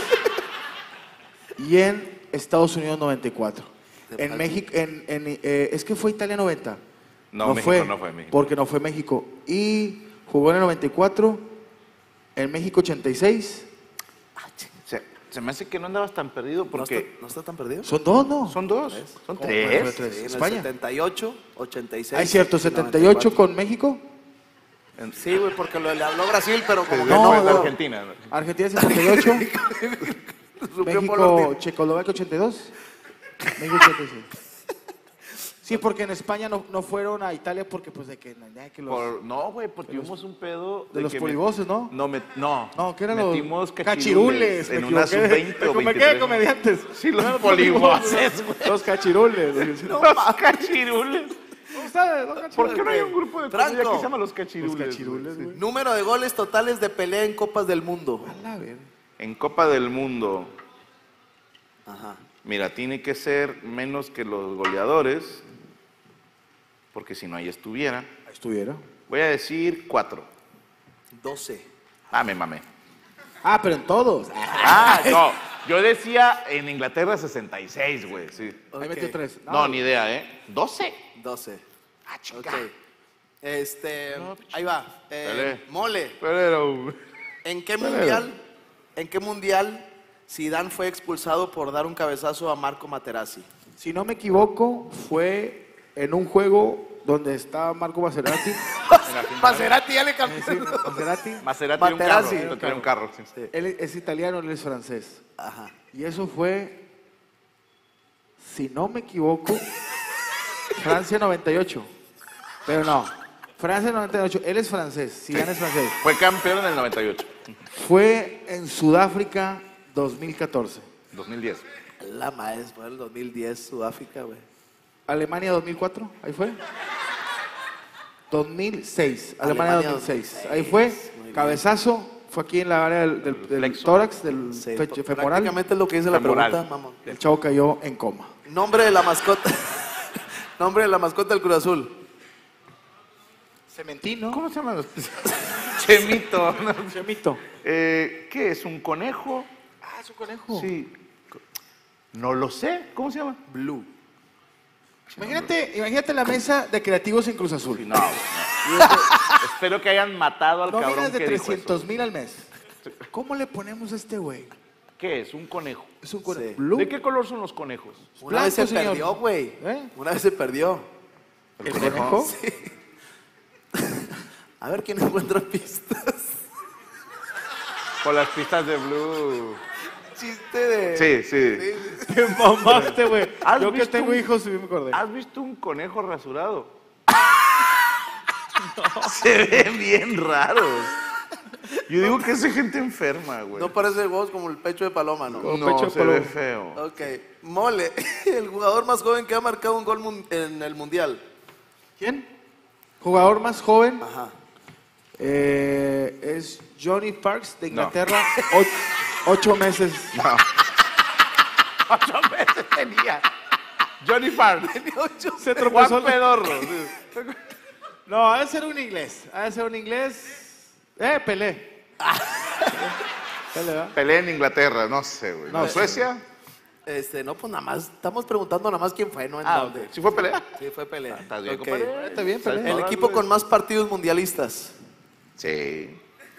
y en Estados Unidos noventa y cuatro. En México, en, en, eh, es que fue Italia noventa. No, México no fue México. Porque no fue México. Y jugó en el noventa y cuatro, en México ochenta y seis. Se, se me hace que no andabas tan perdido ¿No porque está, no está tan perdido? Son dos, ¿no? son dos, son ¿Cómo? tres. Fue tres. Sí, en el España. setenta y ocho, ochenta y seis. Ah, es cierto, y setenta noventa y y ocho cuatro. con México. Sí, güey, porque lo, le habló Brasil, pero como que No, no, fue de no. Argentina. Argentina setenta y ocho. Subió por México, Ortiz. Checoslovaquia ochenta y dos. México ochenta y seis. Sí, porque en España no, no fueron a Italia porque pues de que, de que los... Por- no, güey, porque de los- tuvimos un pedo. de los que polivoces, ¿no? No, me, no. No, que eran los metimos cachirules. en me una equivoqué. sub veinte o Me quedé veintitrés. comediantes. Sí, los polivoces, güey. Los cachirules. Los cachirules. ¿Ustedes? Los cachirules. ¿Por qué no hay un grupo de Franco. comedia que se llama Los Cachirules? Los cachirules, güey? güey. Número de goles totales de pelea en Copas del Mundo. A la verga. En Copa del Mundo, Ajá. mira, tiene que ser menos que los goleadores, porque si no ahí estuviera. Ahí estuviera. Voy a decir cuatro. doce. Ah, me mamé. Ah, pero en todos. Ah, no. Yo decía en Inglaterra sesenta y seis, güey, sí. Ahí Ok. metió tres. No, ni idea, ¿eh? ¿doce? doce. Ah, Ok. chica. Este, ahí va. Eh, Dale. Mole, Pero, ¿en qué mundial, en qué mundial Zidane fue expulsado por dar un cabezazo a Marco Materazzi? Si no me equivoco, fue en un juego donde está Marco Maserati. Maserati ya le Eh, cambió. sí, Maserati. Maserati era un carro. Materazzi. Yo tenía un carro. Sí. Sí. Él es italiano, él es francés. Ajá. Y eso fue, si no me equivoco, Francia noventa y ocho. Pero no, Francia noventa y ocho. Él es francés, Zidane es francés. Fue campeón en el noventa y ocho. Fue en Sudáfrica dos mil catorce. dos mil diez. La maestra, fue el dos mil diez, Sudáfrica, güey. Alemania dos mil cuatro, ahí fue. dos mil seis, Alemania, Alemania dos mil seis. dos mil seis, Ahí fue, muy bien. cabezazo, fue aquí en la área del, del- del Flexo. tórax, del Sí, pecho femoral. prácticamente es lo que dice la Femoral. pregunta, mamón. El chavo cayó en coma. Nombre de la mascota. Nombre de la mascota del Cruz Azul. Cementino. ¿Cómo se llaman los? Chemito. ¿no? Chemito. Eh, ¿Qué es? ¿Un conejo? Ah, es un conejo. Sí. No lo sé. ¿Cómo se llama? Blue. Imagínate, imagínate la mesa de creativos en Cruz Azul. No. no. Espero que hayan matado al Nóminas cabrón de que dijo trescientos eso. mil al mes. ¿Cómo le ponemos a este güey? ¿Qué es? Un conejo. Es un conejo. Sí. Blue. ¿De qué color son los conejos? Una vez se Blanco, señor. perdió, güey. ¿Eh? Una vez se perdió. ¿El conejo? A ver quién encuentra pistas. Con las pistas de Blue. Chiste de. Sí, sí. Te mamaste, güey. ¿Has Yo que visto tengo un- hijos, sí me acordé. ¿Has visto un conejo rasurado? Se ven bien raros. Yo digo que es de gente enferma, güey. No parece huevos como el pecho de paloma, ¿no? Como No, pecho de se ve paloma. feo. Ok. Mole, el jugador más joven que ha marcado un gol mun- en el mundial. ¿Quién? Jugador más joven Ajá. eh, es Johnny Parks de No. Inglaterra. Ocho, ocho meses. No. Ocho meses tenía. Johnny Farr. Se Juan tropezó. Pedorro. No, ha de ser un inglés. Ha de ser un inglés. Eh, Pelé. Pelé, ¿verdad? Pelé en Inglaterra, no sé, güey. No ¿En sé. Suecia? Este, no, pues nada más, estamos preguntando nada más quién fue, ¿no? En Ah, dónde. ¿sí fue Pelé? Sí, fue Pelé. Estás bien, Ok. compadre. Está bien, Pelé. El equipo con más partidos mundialistas. Sí.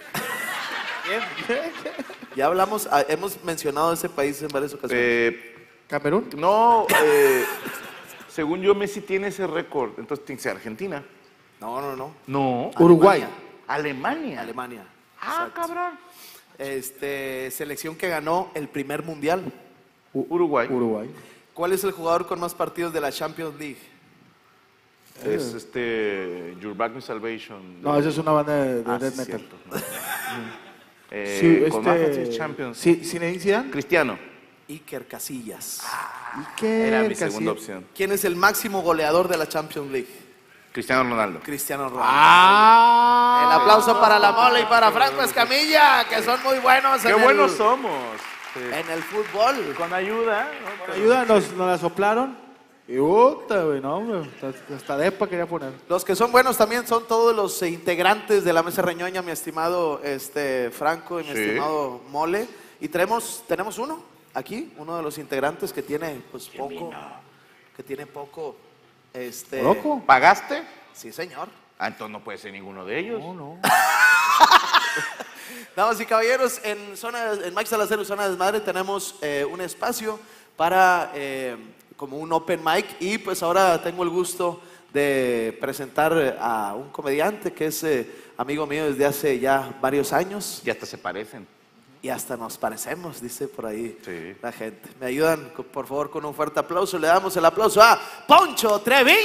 Ya hablamos, ah, hemos mencionado ese país en varias ocasiones. Eh, Camerún. no, eh, según yo, Messi tiene ese récord. Entonces tiene que ser Argentina. No, no, no. No. Uruguay. Alemania. Alemania. Ah, Exacto. cabrón. Este, selección que ganó el primer mundial. Uruguay. Uruguay. ¿Cuál es el jugador con más partidos de la Champions League? Es este. Your Back Me Salvation. No, esa es una banda de, de Ah, death sí, metal. cierto. Eh, Sí, con más este. partidos Champions. Sí, Zinedine Zidane. Cristiano. Iker Casillas. Iker Era mi Casillas. segunda opción. ¿Quién es el máximo goleador de la Champions League? Cristiano Ronaldo. Cristiano Ronaldo. Ah. El aplauso para la Mole y para Franco Escamilla, que son muy buenos ¡Qué en, buenos el, somos! Sí. en el fútbol. Con ayuda. ¿no? Con ayuda nos, nos la soplaron. Y puta, güey, no, güey. Hasta, hasta depa quería poner. Los que son buenos también son todos los eh, integrantes de la mesa reñoña, mi estimado este, Franco y mi Sí. estimado Mole. Y tenemos, tenemos uno aquí, uno de los integrantes que tiene pues poco, que tiene poco, este, ¿Loco? ¿Pagaste? sí señor. Ah, entonces no puede ser ninguno de ellos. No, no. Damas y caballeros, en zona, en Mike Salazar y Zona Desmadre tenemos eh, un espacio para eh, como un open mic y pues ahora tengo el gusto de presentar a un comediante que es eh, amigo mío desde hace ya varios años Y hasta se parecen. y hasta nos parecemos, dice por ahí Sí. la gente. ¿Me ayudan, co- por favor, con un fuerte aplauso? Le damos el aplauso a Poncho Treviño.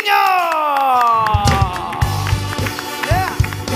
Yeah.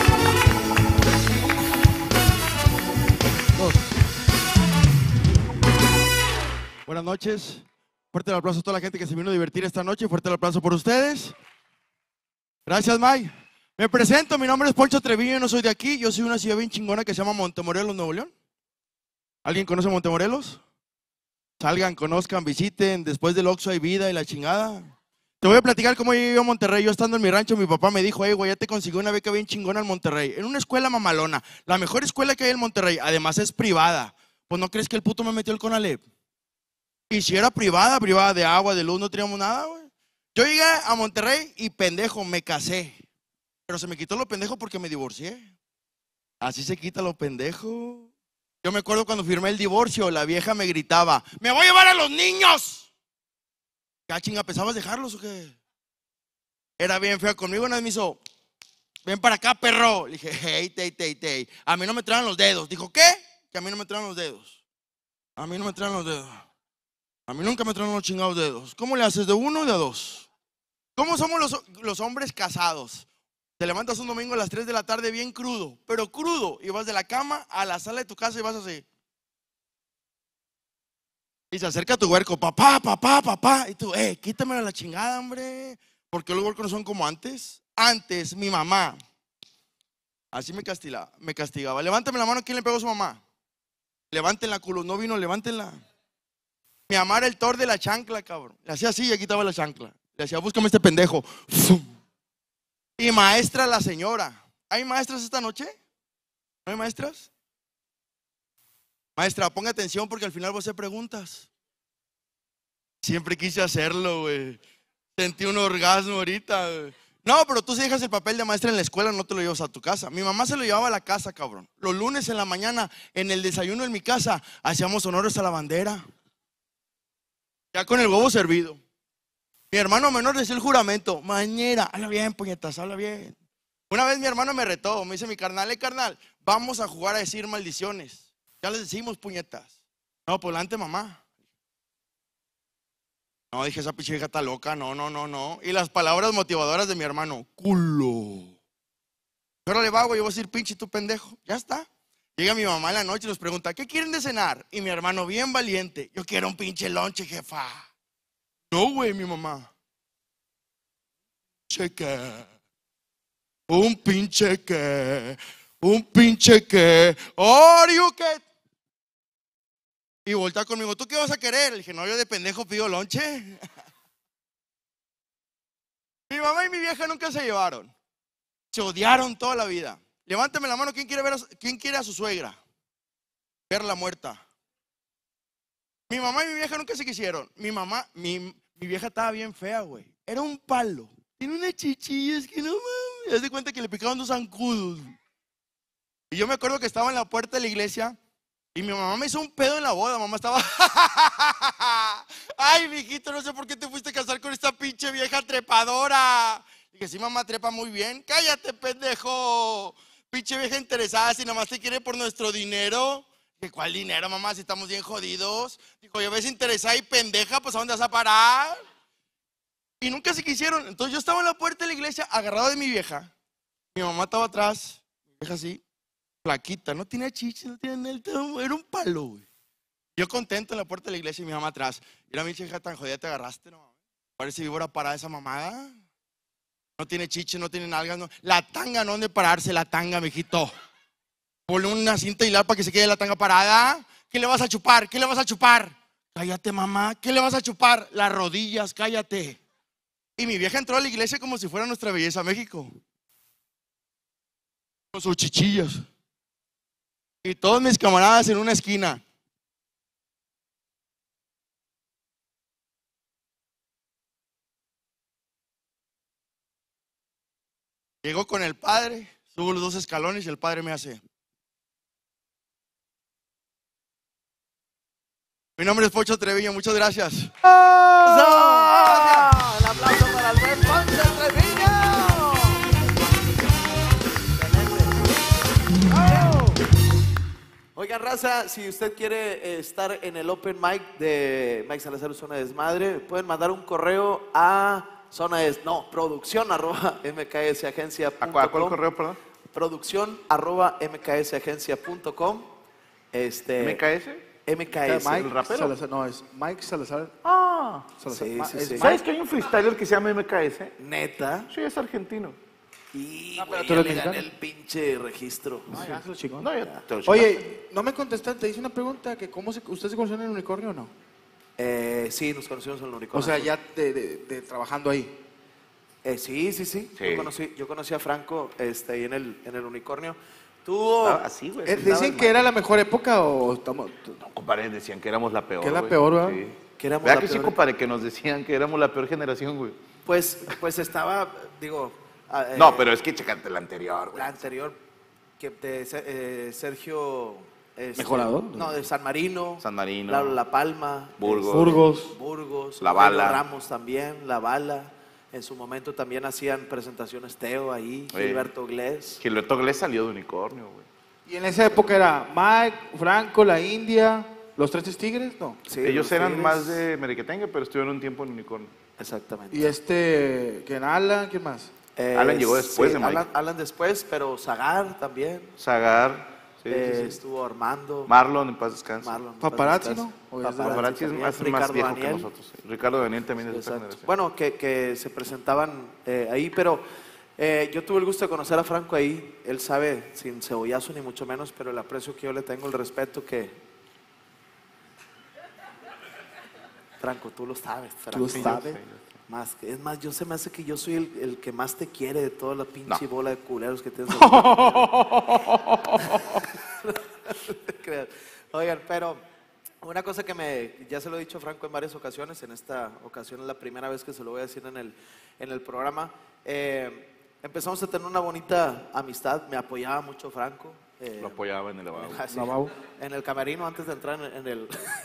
Buenas noches. Fuerte el aplauso a toda la gente que se vino a divertir esta noche. Fuerte el aplauso por ustedes. Gracias, Mike. Me presento, mi nombre es Poncho Treviño, yo no soy de aquí. Yo soy de una ciudad bien chingona que se llama Montemorelos, Nuevo León. ¿Alguien conoce Montemorelos? Salgan, conozcan, visiten. Después del Oxxo hay vida y la chingada. Te voy a platicar cómo llegué yo a Monterrey. Yo estando en mi rancho, mi papá me dijo, hey, güey, ya te conseguí una beca bien chingona en Monterrey. En una escuela mamalona. La mejor escuela que hay en Monterrey. Además es privada. Pues no crees que el puto me metió el Conalep. Y si era privada, privada de agua, de luz, no teníamos nada, güey. Yo llegué a Monterrey y pendejo, me casé. Pero se me quitó lo pendejo porque me divorcié. Así se quita lo pendejo. Yo me acuerdo cuando firmé el divorcio, la vieja me gritaba, ¡me voy a llevar a los niños! ¿Ya chinga, pensabas dejarlos o qué? Era bien fea conmigo, una vez me hizo, ven para acá, perro. Le dije, hey, hey, hey, hey. A mí no me traen los dedos. Dijo, ¿qué? Que a mí no me traen los dedos. A mí no me traen los dedos. A mí nunca me traen los chingados dedos. ¿Cómo le haces? ¿De uno o de a dos? ¿Cómo somos los, los hombres casados? Te levantas un domingo a las tres de la tarde bien crudo, pero crudo, y vas de la cama a la sala de tu casa y vas así. Y se acerca tu huerco, papá, papá, papá. Y tú, eh, quítamela la chingada, hombre. Porque los huercos no son como antes. Antes, mi mamá, así me castigaba, me castigaba. Levántame la mano, ¿quién le pegó a su mamá? Levántenla, culo, no vino, levántenla. Mi mamá era el Thor de la chancla, cabrón. Le hacía así y aquí estaba la chancla. Le decía, búscame este pendejo. Y maestra la señora. ¿Hay maestras esta noche? ¿No hay maestras? Maestra, ponga atención porque al final voy a hacer preguntas. Siempre quise hacerlo, güey. Sentí un orgasmo ahorita, güey. No, pero tú si dejas el papel de maestra en la escuela, no te lo llevas a tu casa. Mi mamá se lo llevaba a la casa, cabrón. Los lunes en la mañana, en el desayuno en mi casa, hacíamos honores a la bandera. Ya con el huevo servido. Mi hermano menor decía el juramento. Mañera, habla bien, puñetas, habla bien. Una vez mi hermano me retó, me dice mi carnal, eh, carnal, vamos a jugar a decir maldiciones. Ya les decimos, puñetas. No, pues delante, mamá. No, dije, esa pinche vieja está loca, no, no, no, no. Y las palabras motivadoras de mi hermano, culo. Ahora le va, güey, yo voy a decir, pinche tu pendejo. Ya está. Llega mi mamá en la noche y nos pregunta, ¿qué quieren de cenar? Y mi hermano, bien valiente, yo quiero un pinche lonche, jefa. No, güey, mi mamá. Cheque. Un pinche que. Un pinche que. Orio que. Y voltea conmigo, ¿tú qué vas a querer? Le dije, no, yo de pendejo pido lonche. Mi mamá y mi vieja nunca se llevaron. Se odiaron toda la vida. Levántame la mano, ¿quién quiere ver a, quién quiere a su suegra? Verla muerta. Mi mamá y mi vieja nunca se quisieron. Mi mamá, mi, mi vieja estaba bien fea, güey. Era un palo. Tiene unas chichillas que no mames. Haz de cuenta que le picaban dos zancudos. Y yo me acuerdo que estaba en la puerta de la iglesia y mi mamá me hizo un pedo en la boda. Mamá estaba, ay, mijito, no sé por qué te fuiste a casar con esta pinche vieja trepadora. Dije, sí, mamá, trepa muy bien. Cállate, pendejo. Pinche vieja interesada, si nomás te quiere por nuestro dinero. Dije, ¿cuál dinero, mamá? Si estamos bien jodidos. Dijo, ya ves interesada y pendeja, pues ¿a dónde vas a parar? Y nunca se quisieron. Entonces yo estaba en la puerta de la iglesia, agarrado de mi vieja. Mi mamá estaba atrás, mi vieja así, flaquita, no tenía chichi, no tenía nada, era un palo, güey. Yo contento en la puerta de la iglesia y mi mamá atrás. Mira, mi hija tan jodida, te agarraste, no. Parece víbora parada esa mamada. No tiene chichi, no tiene nalgas, no. La tanga, no, ¿dónde pararse la tanga, mijito? Ponle una cinta hilar para que se quede la tanga parada. ¿Qué le vas a chupar? ¿Qué le vas a chupar? Cállate, mamá. ¿Qué le vas a chupar? Las rodillas, cállate. Y mi vieja entró a la iglesia como si fuera nuestra belleza México. Con sus chichillas. Y todos mis camaradas en una esquina. Llegó con el padre, subo los dos escalones y el padre me hace. Mi nombre es Poncho Treviño, muchas gracias. ¡Oh! El aplauso para el buen Poncho Treviño. Oigan, raza, si usted quiere eh, estar en el open mic de Mike Salazar Zona Desmadre, pueden mandar un correo a Zona Des, no, producción arroba mksagencia punto com. ¿A cuál correo, perdón? Producción arroba mksagencia punto com. Este, ¿M K S? M K S. Mike ¿el rapero? Salazar, no, es Mike Salazar. Ah, Salazar. Sí, Ma- sí, es sí. Mike- ¿sabes que hay un freestyler que se llama M K S? Neta. Sí, es argentino. Y Ah, pero güey, tú ya eres le gané mexicano. el pinche registro. Ah, ya se lo chingó. No, ya te lo Oye, no me contestaste, te hice una pregunta, que cómo se, ¿usted se conoció en el unicornio o no? Eh, sí, nos conocimos en el unicornio. O sea, ya de, de- de trabajando ahí. Eh, sí, sí, sí. Sí. Yo, conocí, yo conocí a Franco este, ahí en el, en el unicornio. Tuvo. Ah, así, güey. Eh, sí, ¿Dicen estaba que era la mejor época o estamos...? No, compadre, decían que éramos la peor. Que era güey. peor, ¿verdad? Sí. Que éramos ¿Verdad la que sí, peor? compadre? Que nos decían que éramos la peor generación, güey. Pues, pues estaba, digo. ah, eh, No, pero es que checate la anterior, güey. La anterior, que de eh, Sergio. este, ¿Mejorado? No, de San Marino. San Marino. La, La Palma. Burgos. este, Burgos. Burgos. La Pedro Bala. Ramos también, La Bala. En su momento también hacían presentaciones Teo ahí, Oye. Gilberto Glés. Gilberto Glés salió de Unicornio, güey. Y en esa época era Mike, Franco, la India, los Tres Tigres, ¿no? Sí, Ellos los eran Tigres. más de Merequetengue, pero estuvieron un tiempo en Unicornio. Exactamente. Y este, ¿quién Alan? ¿Quién más? Eh, Alan llegó después sí, de Mike. Alan, Alan después, pero Zagar también. Zagar, sí, Eh, sí, sí. Estuvo Armando. Marlon, en paz descanse. Marlon. Paparazzi, Paz ¿no? descanse. ¿O es de- Paparazzi es también, más, más Ricardo viejo Daniel. que nosotros. Ricardo Daniel también es de esta Exacto. generación. Bueno, que, que se presentaban eh, ahí, pero eh, yo tuve el gusto de conocer a Franco ahí. Él sabe, sin cebollazo ni mucho menos, pero el aprecio que yo le tengo, el respeto que... Franco, tú lo sabes. Franco, lo sabes. Más, que- es más, yo se me hace que yo soy el, el que más te quiere de toda la pinche No. bola de culeros que tienes. No te creas. Oigan, pero una cosa que me, ya se lo he dicho a Franco en varias ocasiones, en esta ocasión es la primera vez que se lo voy a decir en el, en el programa. Eh, empezamos a tener una bonita amistad, me apoyaba mucho Franco. eh, Lo apoyaba en el lavabo. ah, sí, Lavabo. en el camerino antes de entrar en, en el,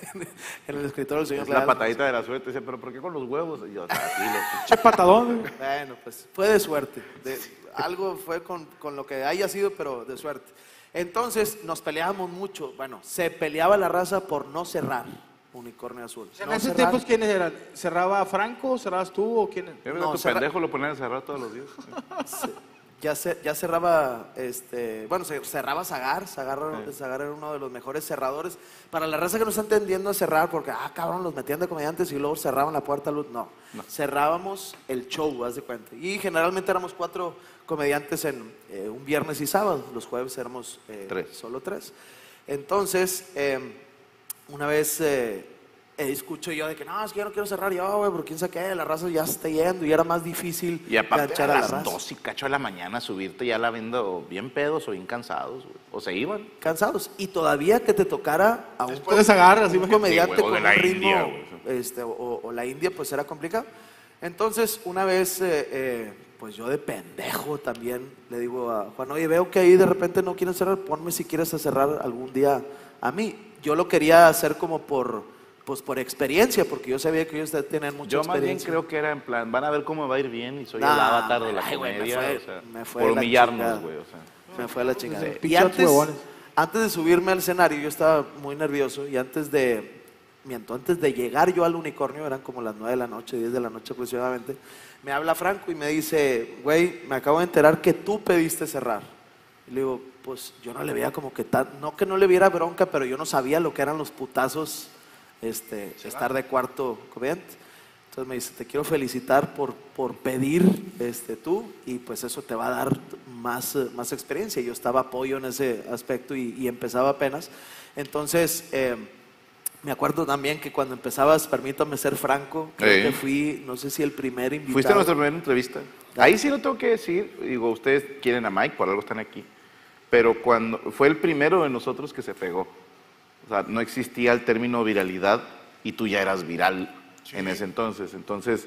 en el escritorio del señor Es la Leal. patadita de la suerte. Dice, ¿pero por qué con los huevos? Y yo, tranquilo. Che patadón, güey. Bueno, pues fue de suerte. De- algo fue con, con lo que haya sido, pero de suerte. Entonces nos peleábamos mucho. Bueno, se peleaba la raza por no cerrar Unicornio Azul. En No ese cerrar. tiempo, ¿quiénes eran? ¿Cerraba Franco? ¿Cerrabas tú o quién? Yo No, tu cerra- pendejo lo ponían a cerrar todos los días. Ya, ce- ya cerraba, este, bueno, se- cerraba Zagar, Zagar, Zagar era uno de los mejores cerradores. Para la raza que no está entendiendo a cerrar, porque, ah, cabrón, los metían de comediantes y luego cerraban la puerta a luz. No, cerrábamos el show, haz de cuenta. Y generalmente éramos cuatro comediantes en eh, un viernes y sábado. Los jueves éramos eh, Tres. solo tres. Entonces, eh, una vez eh, eh, escucho yo de que, no, es que yo no quiero cerrar yo, güey, porque quién sabe qué, la raza ya se está yendo y era más difícil Y aparte ganchar a a la las raza. dos y cacho de la mañana subirte ya la viendo bien pedos o bien cansados, güey. O se iban. Cansados. Y todavía que te tocara a un, Después de Zagar, así un me- comediante Sí, güey, o de con la un ritmo, India, güey. este, o, o la India, pues era complicado. Entonces, una vez, eh, eh, pues yo de pendejo también le digo a Juan, oye, veo que ahí de repente no quieren cerrar, ponme si quieres a cerrar algún día a mí. Yo lo quería hacer como por, pues por experiencia, porque yo sabía que ellos tenían mucha Yo más bien experiencia. creo que era en plan, van a ver cómo va a ir bien y soy Nah, el avatar de la ay, güey, me comedia. fue- o sea, me fue por la humillarnos, chingada. güey. O sea. Me fue a la chingada. Pues, Y pinches antes, huevones. antes de subirme al escenario, yo estaba muy nervioso y antes de, miento, antes de llegar yo al Unicornio, eran como las nueve de la noche, diez de la noche aproximadamente, me habla Franco y me dice, güey, me acabo de enterar que tú pediste cerrar. Y le digo, pues yo no le veía como que tan, no que no le viera bronca, pero yo no sabía lo que eran los putazos, este, estar de cuarto comediante. Entonces me dice, te quiero felicitar por, por pedir este, tú y pues eso te va a dar más, eh, más experiencia. Yo estaba apoyo en ese aspecto y, y empezaba apenas. Entonces, eh, me acuerdo también que cuando empezabas, permítame ser franco, creo Sí. que fui, no sé si el primer invitado. Fuiste a nuestra primera entrevista. Ahí sí lo tengo que decir. Digo, ustedes quieren a Mike, por algo están aquí. Pero cuando fue el primero de nosotros que se pegó. O sea, no existía el término viralidad y tú ya eras viral en ese entonces. Entonces,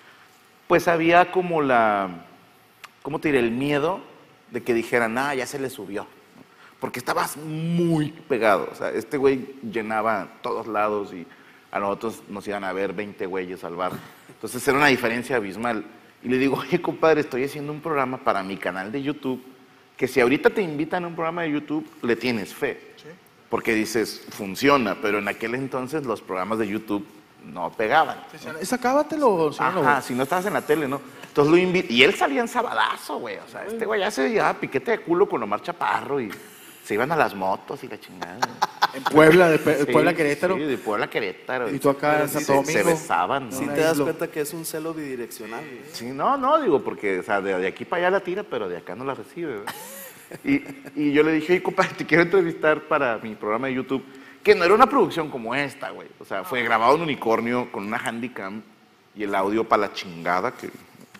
pues había como la, ¿cómo te diré? El miedo de que dijeran, ah, ya se le subió. Porque estabas muy pegado. O sea, este güey llenaba todos lados y a nosotros nos iban a ver veinte güeyes al bar. Entonces era una diferencia abismal. Y le digo, oye, compadre, estoy haciendo un programa para mi canal de YouTube, que si ahorita te invitan a un programa de YouTube, le tienes fe. Porque dices, funciona, pero en aquel entonces los programas de YouTube no pegaban. ¿Es acábatelo, señor? Ajá, si no estabas en la tele, ¿no? Entonces lo invito, y él salía en sabadazo, güey. O sea, este güey ya se llevaba piquete de culo con Omar Chaparro y se iban a las motos y la chingada. En Puebla, de, Pe- de Sí, Puebla Querétaro. Sí, de Puebla a Querétaro. Y tú acá en Pero sí Santo se- Se Domingo. besaban, ¿no? Sí Una te das isla. cuenta que es un celo bidireccional. güey. Sí, no, no, digo, porque, o sea, de, de aquí para allá la tira, pero de acá no la recibe, ¿verdad? Y, y yo le dije, oye, compadre, te quiero entrevistar para mi programa de YouTube, que no era una producción como esta, güey. O sea, fue grabado en Unicornio con una Handycam y el audio para la chingada. Que,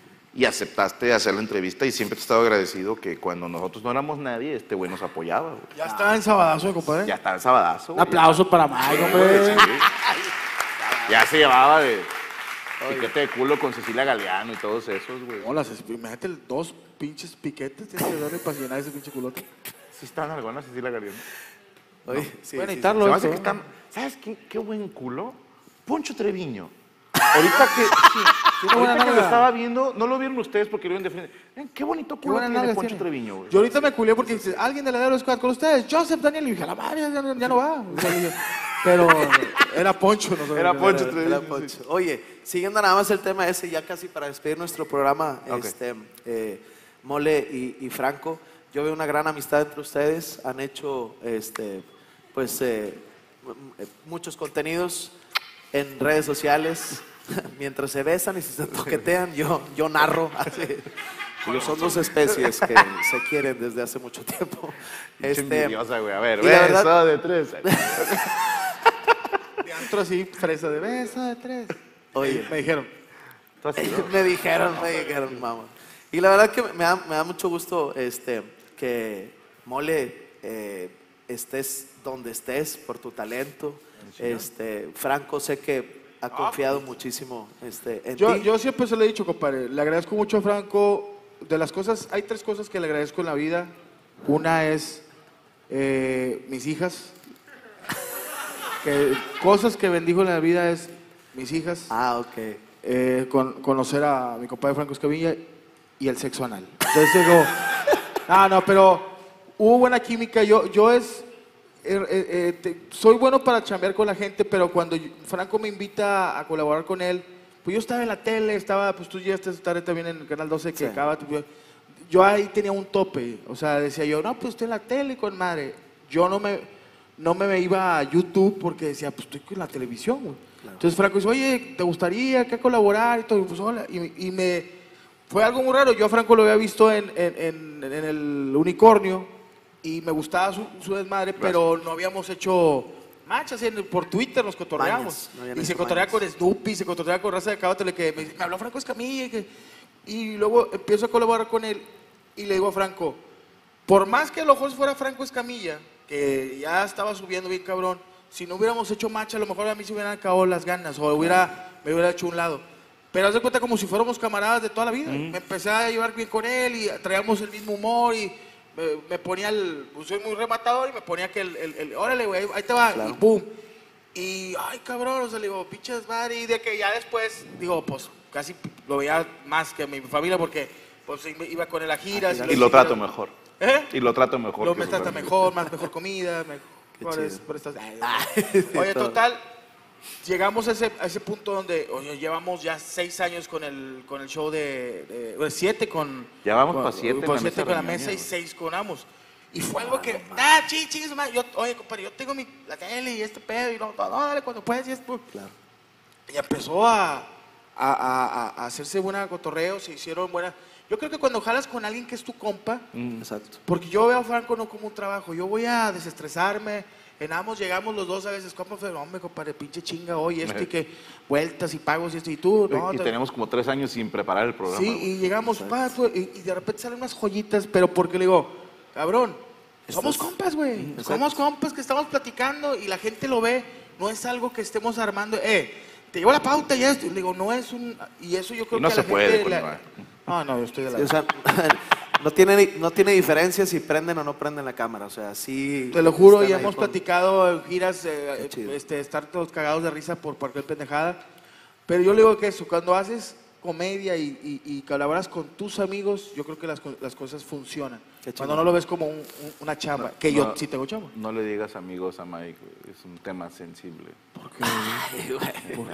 y aceptaste hacer la entrevista y siempre te he estado agradecido que cuando nosotros no éramos nadie, este güey nos apoyaba, güey. Ya está en Sabadazo, compadre. Ya estaba en sabadazo, Un güey. aplauso para Mike, hombre. Sí. Ya se llevaba de piquete de culo con Cecilia Galeano y todos esos, güey. Hola, imagínate dos pinches piquetes, tienes que darle para llenar ese pinche culote. Sí estaban algunas Cecilia Galeano. Oye, sí, Pueden sí, editarlo. Se me esto, hace que ¿eh? están, ¿sabes qué, qué buen culo? Poncho Treviño. ahorita que, sí, Tiene buena ahorita que lo nalga. estaba viendo, no lo vieron ustedes porque lo vieron de frente. Miren, qué bonito Qué culo buena tiene nalga Poncho tiene. Treviño, güey. Yo ahorita me culié porque dice, alguien de la Dero Squad con ustedes, Joseph Daniel, y dije, a la madre, ya, no- ya no va. O sea, dije, pero era Poncho, no sé. Era Poncho Era Treviño. Poncho. Oye, siguiendo nada más el tema ese, ya casi para despedir nuestro programa, Ok. este, eh, Mole y, y Franco, yo veo una gran amistad entre ustedes, han hecho este, pues, eh, m- m- muchos contenidos en redes sociales, mientras se besan y se toquetean, yo, yo narro, así. Digo, son dos especies que se quieren desde hace mucho tiempo. Pinche envidiosa, güey. A ver, y la beso verdad- de tres. De antro así, fresa de besa de tres. Oye, Me dijeron. Tú así, ¿no? me dijeron, me dijeron, mamá. Y la verdad que me da, me da mucho gusto este, que Mole eh, estés donde estés por tu talento. Este, Franco, sé que ha confiado muchísimo este, en Yo, ti. yo siempre se lo he dicho, compadre. Le agradezco mucho a Franco. De las cosas, hay tres cosas que le agradezco en la vida. Una es eh, mis hijas. Que, cosas que bendijo en la vida es mis hijas. Ah, ok. eh, con- conocer a mi compadre Franco Escamilla y el sexo anal. Entonces digo, no, no, pero hubo buena química. Yo, yo es, eh, eh, eh, te- soy bueno para chambear con la gente, pero cuando yo- Franco me invita a colaborar con él, pues yo estaba en la tele, estaba, pues tú llegaste a estar también en el Canal doce que Sí. acaba, yo, yo ahí tenía un tope, o sea, decía yo, no, pues estoy en la tele con madre. Yo no me, no me iba a YouTube porque decía, pues estoy en la televisión, güey. Entonces Franco dice, oye, ¿te gustaría que colaborar? Y todo, y pues hola, y, y me, fue algo muy raro. Yo a Franco lo había visto en, en, en- en el Unicornio y me gustaba su, su desmadre, pero no habíamos hecho machas en- por Twitter, nos cotorreamos. Mañas, no habían y se hecho cotorrea mañas. con Snoopy, se cotorrea con Raza de Cábatele, que me, me habló Franco Escamilla. Y, que- y luego empiezo a colaborar con él y le digo a Franco, por más que a lo mejor fuera Franco Escamilla, que ya estaba subiendo bien cabrón, si no hubiéramos hecho macha, a lo mejor a mí se hubieran acabado las ganas o hubiera, me hubiera hecho un lado. Pero haz de cuenta como si fuéramos camaradas de toda la vida. Me empecé a llevar bien con él y traíamos el mismo humor y me, me ponía el... Pues soy muy rematador y me ponía que el... el, el órale, güey, ahí te va, y boom. Y, ay, cabrón, o sea, le digo, pinches madre, y de que ya después, digo, pues casi lo veía más que mi familia porque pues iba con él a giras. Y lo trato mejor. ¿Eh? Y lo trato mejor. Lo que me sus trata amigos. mejor, más mejor comida, mejores chido. por estas. Oye, todo. total, llegamos a ese, a ese punto donde oye, llevamos ya seis años con el, con el show de, de- bueno, siete con. Ya vamos con- pa' siete en pa' la siete mesa con la reñoña, mesa y güey. seis con Amos. Y fue algo que, ah, ching, ching, yo, oye, compadre, yo tengo mi, la tele y este pedo y no, no, no, dale cuando puedas y esto. Claro. Y empezó a, a, a- a hacerse buena cotorreo, se hicieron buenas. Yo creo que cuando jalas con alguien que es tu compa, Exacto. porque yo veo a Franco no como un trabajo, yo voy a desestresarme. En Amos llegamos los dos a veces, compa, pero hombre, compadre, pinche chinga hoy, esto y que vueltas y pagos y esto, y tú, no. Y te- tenemos como tres años sin preparar el programa. Sí, güey. y llegamos, pa, fue- y, y de repente salen unas joyitas, pero porque le digo, cabrón, somos Estás- compas, güey. Exacto. Somos compas que estamos platicando y la gente lo ve, no es algo que estemos armando. Eh, te llevo la pauta y esto. Y le digo, no es un. Y eso yo creo Y no que a se la puede, gente. pues, la- no. No, no, yo estoy de la. Sí, o sea, no tiene, no tiene diferencia si prenden o no prenden la cámara. O sea, sí. Te lo juro, están y ahí hemos con- platicado en giras, eh, Qué chido. este, estar todos cagados de risa por cualquier pendejada. Pero yo le digo que eso, cuando haces comedia y, y- y colaboras con tus amigos, yo creo que las, co- las cosas funcionan. Qué Cuando chingón. no lo ves como un- un- una chamba, que yo No, sí tengo chamba. No le digas amigos a Mike, güey, es un tema sensible. Ay, güey. Porque,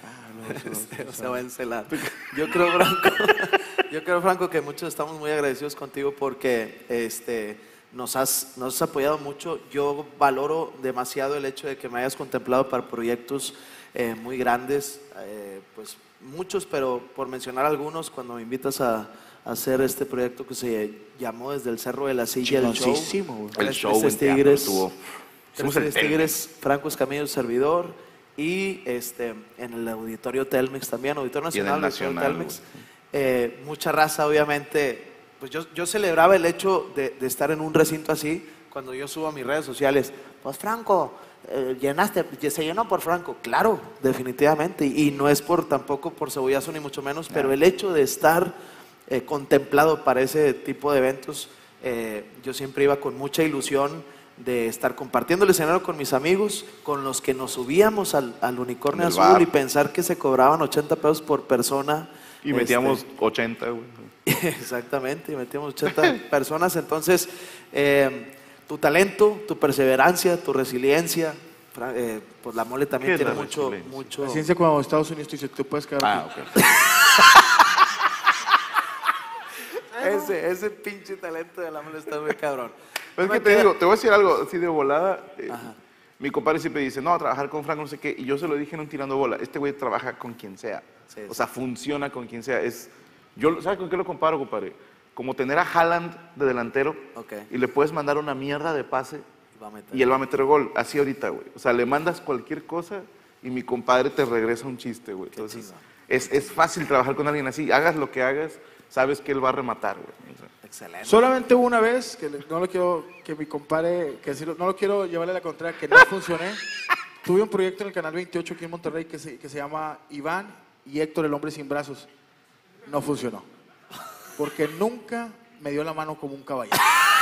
Este, se va a encelar. Yo creo, Franco, yo creo, Franco, que muchos estamos muy agradecidos contigo porque este, nos, has, nos has apoyado mucho. Yo valoro demasiado el hecho de que me hayas contemplado para proyectos eh, muy grandes, eh, pues muchos, pero por mencionar algunos, cuando me invitas a, a hacer este proyecto que se llamó Desde el Cerro de la Silla, el show. Chingoncísimo, güey. El Tres show Tristes en teatro Tigres, estuvo- Tres Hicimos el Tristes Telmex. Tigres, Franco Escamillo, servidor, y este, en el Auditorio Telmex también, Auditorio Y en el Nacional, Auditorio Nacional, Telmex. Eh, mucha raza, obviamente, pues yo, yo celebraba el hecho de, de estar en un recinto así, cuando yo subo a mis redes sociales, pues Franco, eh, llenaste, se llenó por Franco, claro, definitivamente, y, y no es por tampoco por cebollazo ni mucho menos, pero el hecho de estar eh, contemplado para ese tipo de eventos, eh, yo siempre iba con mucha ilusión de estar compartiendo el escenario con mis amigos, con los que nos subíamos al, al Unicornio En el Azul bar. y pensar que se cobraban ochenta pesos por persona. Y metíamos Este, ochenta, güey. exactamente, y metíamos ochenta personas. Entonces, eh, tu talento, tu perseverancia, tu resiliencia, Fra- eh, pues la Mole también ¿Qué es tiene la mucho, resiliencia? mucho. La ciencia cuando Estados Unidos te dice, tú puedes quedar Ah, aquí. ok. Ese, ese pinche talento de la Mole está muy cabrón. Pero es No que me te queda- digo, te voy a decir algo así de volada. eh, Ajá. mi compadre siempre dice, no, a trabajar con Franco, no sé qué. Y yo se lo dije en un tirando bola. Este güey trabaja con quien sea. Sí, o sí. sea, funciona con quien sea. Es, yo, ¿sabes con qué lo comparo, compadre? Como tener a Haaland de delantero Ok. y le puedes mandar una mierda de pase Y va a meter. y él va a meter gol. Así ahorita, güey. O sea, le mandas cualquier cosa y mi compadre te regresa un chiste, güey. Entonces, chingón. es, es fácil trabajar con alguien así. Hagas lo que hagas, sabes que él va a rematar, güey. O sea, Excelente. Solamente hubo una vez que le- no lo quiero, que mi compadre, que sí lo- no lo quiero llevarle a la contraria, que no funcioné. Tuve un proyecto en el Canal veintiocho aquí en Monterrey que se, que se llama Iván y Héctor, el hombre sin brazos. No funcionó. Porque nunca me dio la mano como un caballero.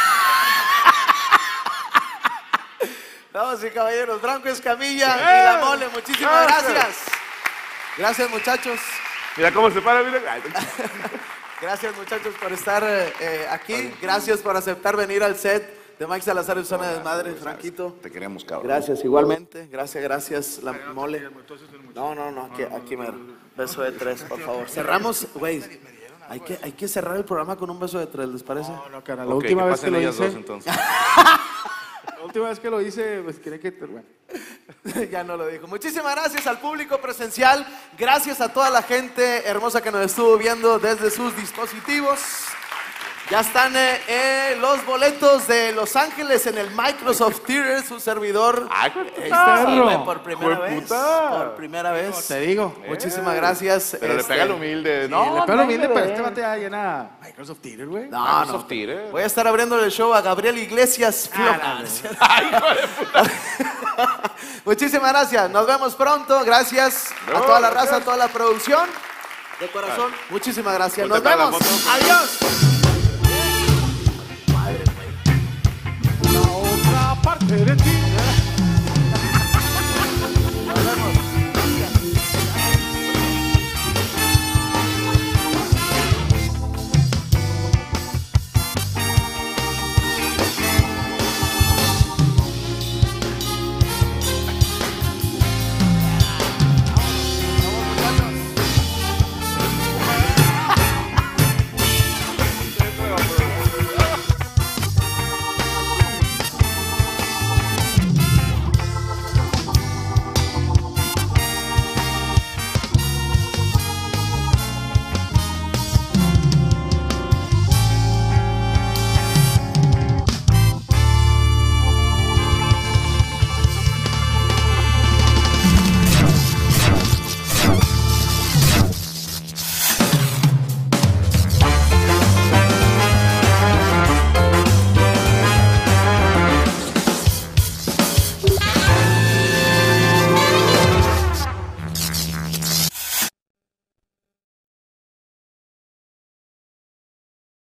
Damas y caballeros, Franco Escamilla y la Mole, muchísimas Gracias. gracias. Gracias, muchachos. mira cómo se para, mira. Ay, Gracias, muchachos, por estar eh, eh, aquí. Gracias por aceptar venir al set de Mike Salazar y Zona de Desmadre, Franquito. Te queremos, cabrón. Gracias, igualmente. Gracias, gracias, la Mole. No, no, no, aquí, aquí mero. Beso de tres, por favor. Cerramos, güey. Hay que, hay que cerrar el programa con un beso de tres, ¿les parece? No, no, carnal. La Ok, última que vez que pasen lo ellas hice, dos, entonces. la última vez que lo hice, pues quería que, bueno. Ya no lo dijo. Muchísimas gracias al público presencial. Gracias a toda la gente hermosa que nos estuvo viendo desde sus dispositivos. Ya están eh, eh, los boletos de Los Ángeles en el Microsoft Theater, su servidor. ¡Ay, qué Eh, puta! sí, güey, por primera vez. ¡Jueputa! Por primera vez. Te digo. Muchísimas gracias. Pero le este, pega el humilde. Sí, no, le pego no, humilde, no, pero no. este batalla llena Microsoft Theater, güey. No, no. Microsoft Theater. Voy a estar abriendo el show a Gabriel Iglesias. Ah, ¡Ay, hijo de puta! Muchísimas gracias. Nos vemos pronto. Gracias a No, toda la gracias. raza, a toda la producción. De corazón, muchísimas gracias. Nos Voltea para la vemos. foto. Adiós. La otra parte de ti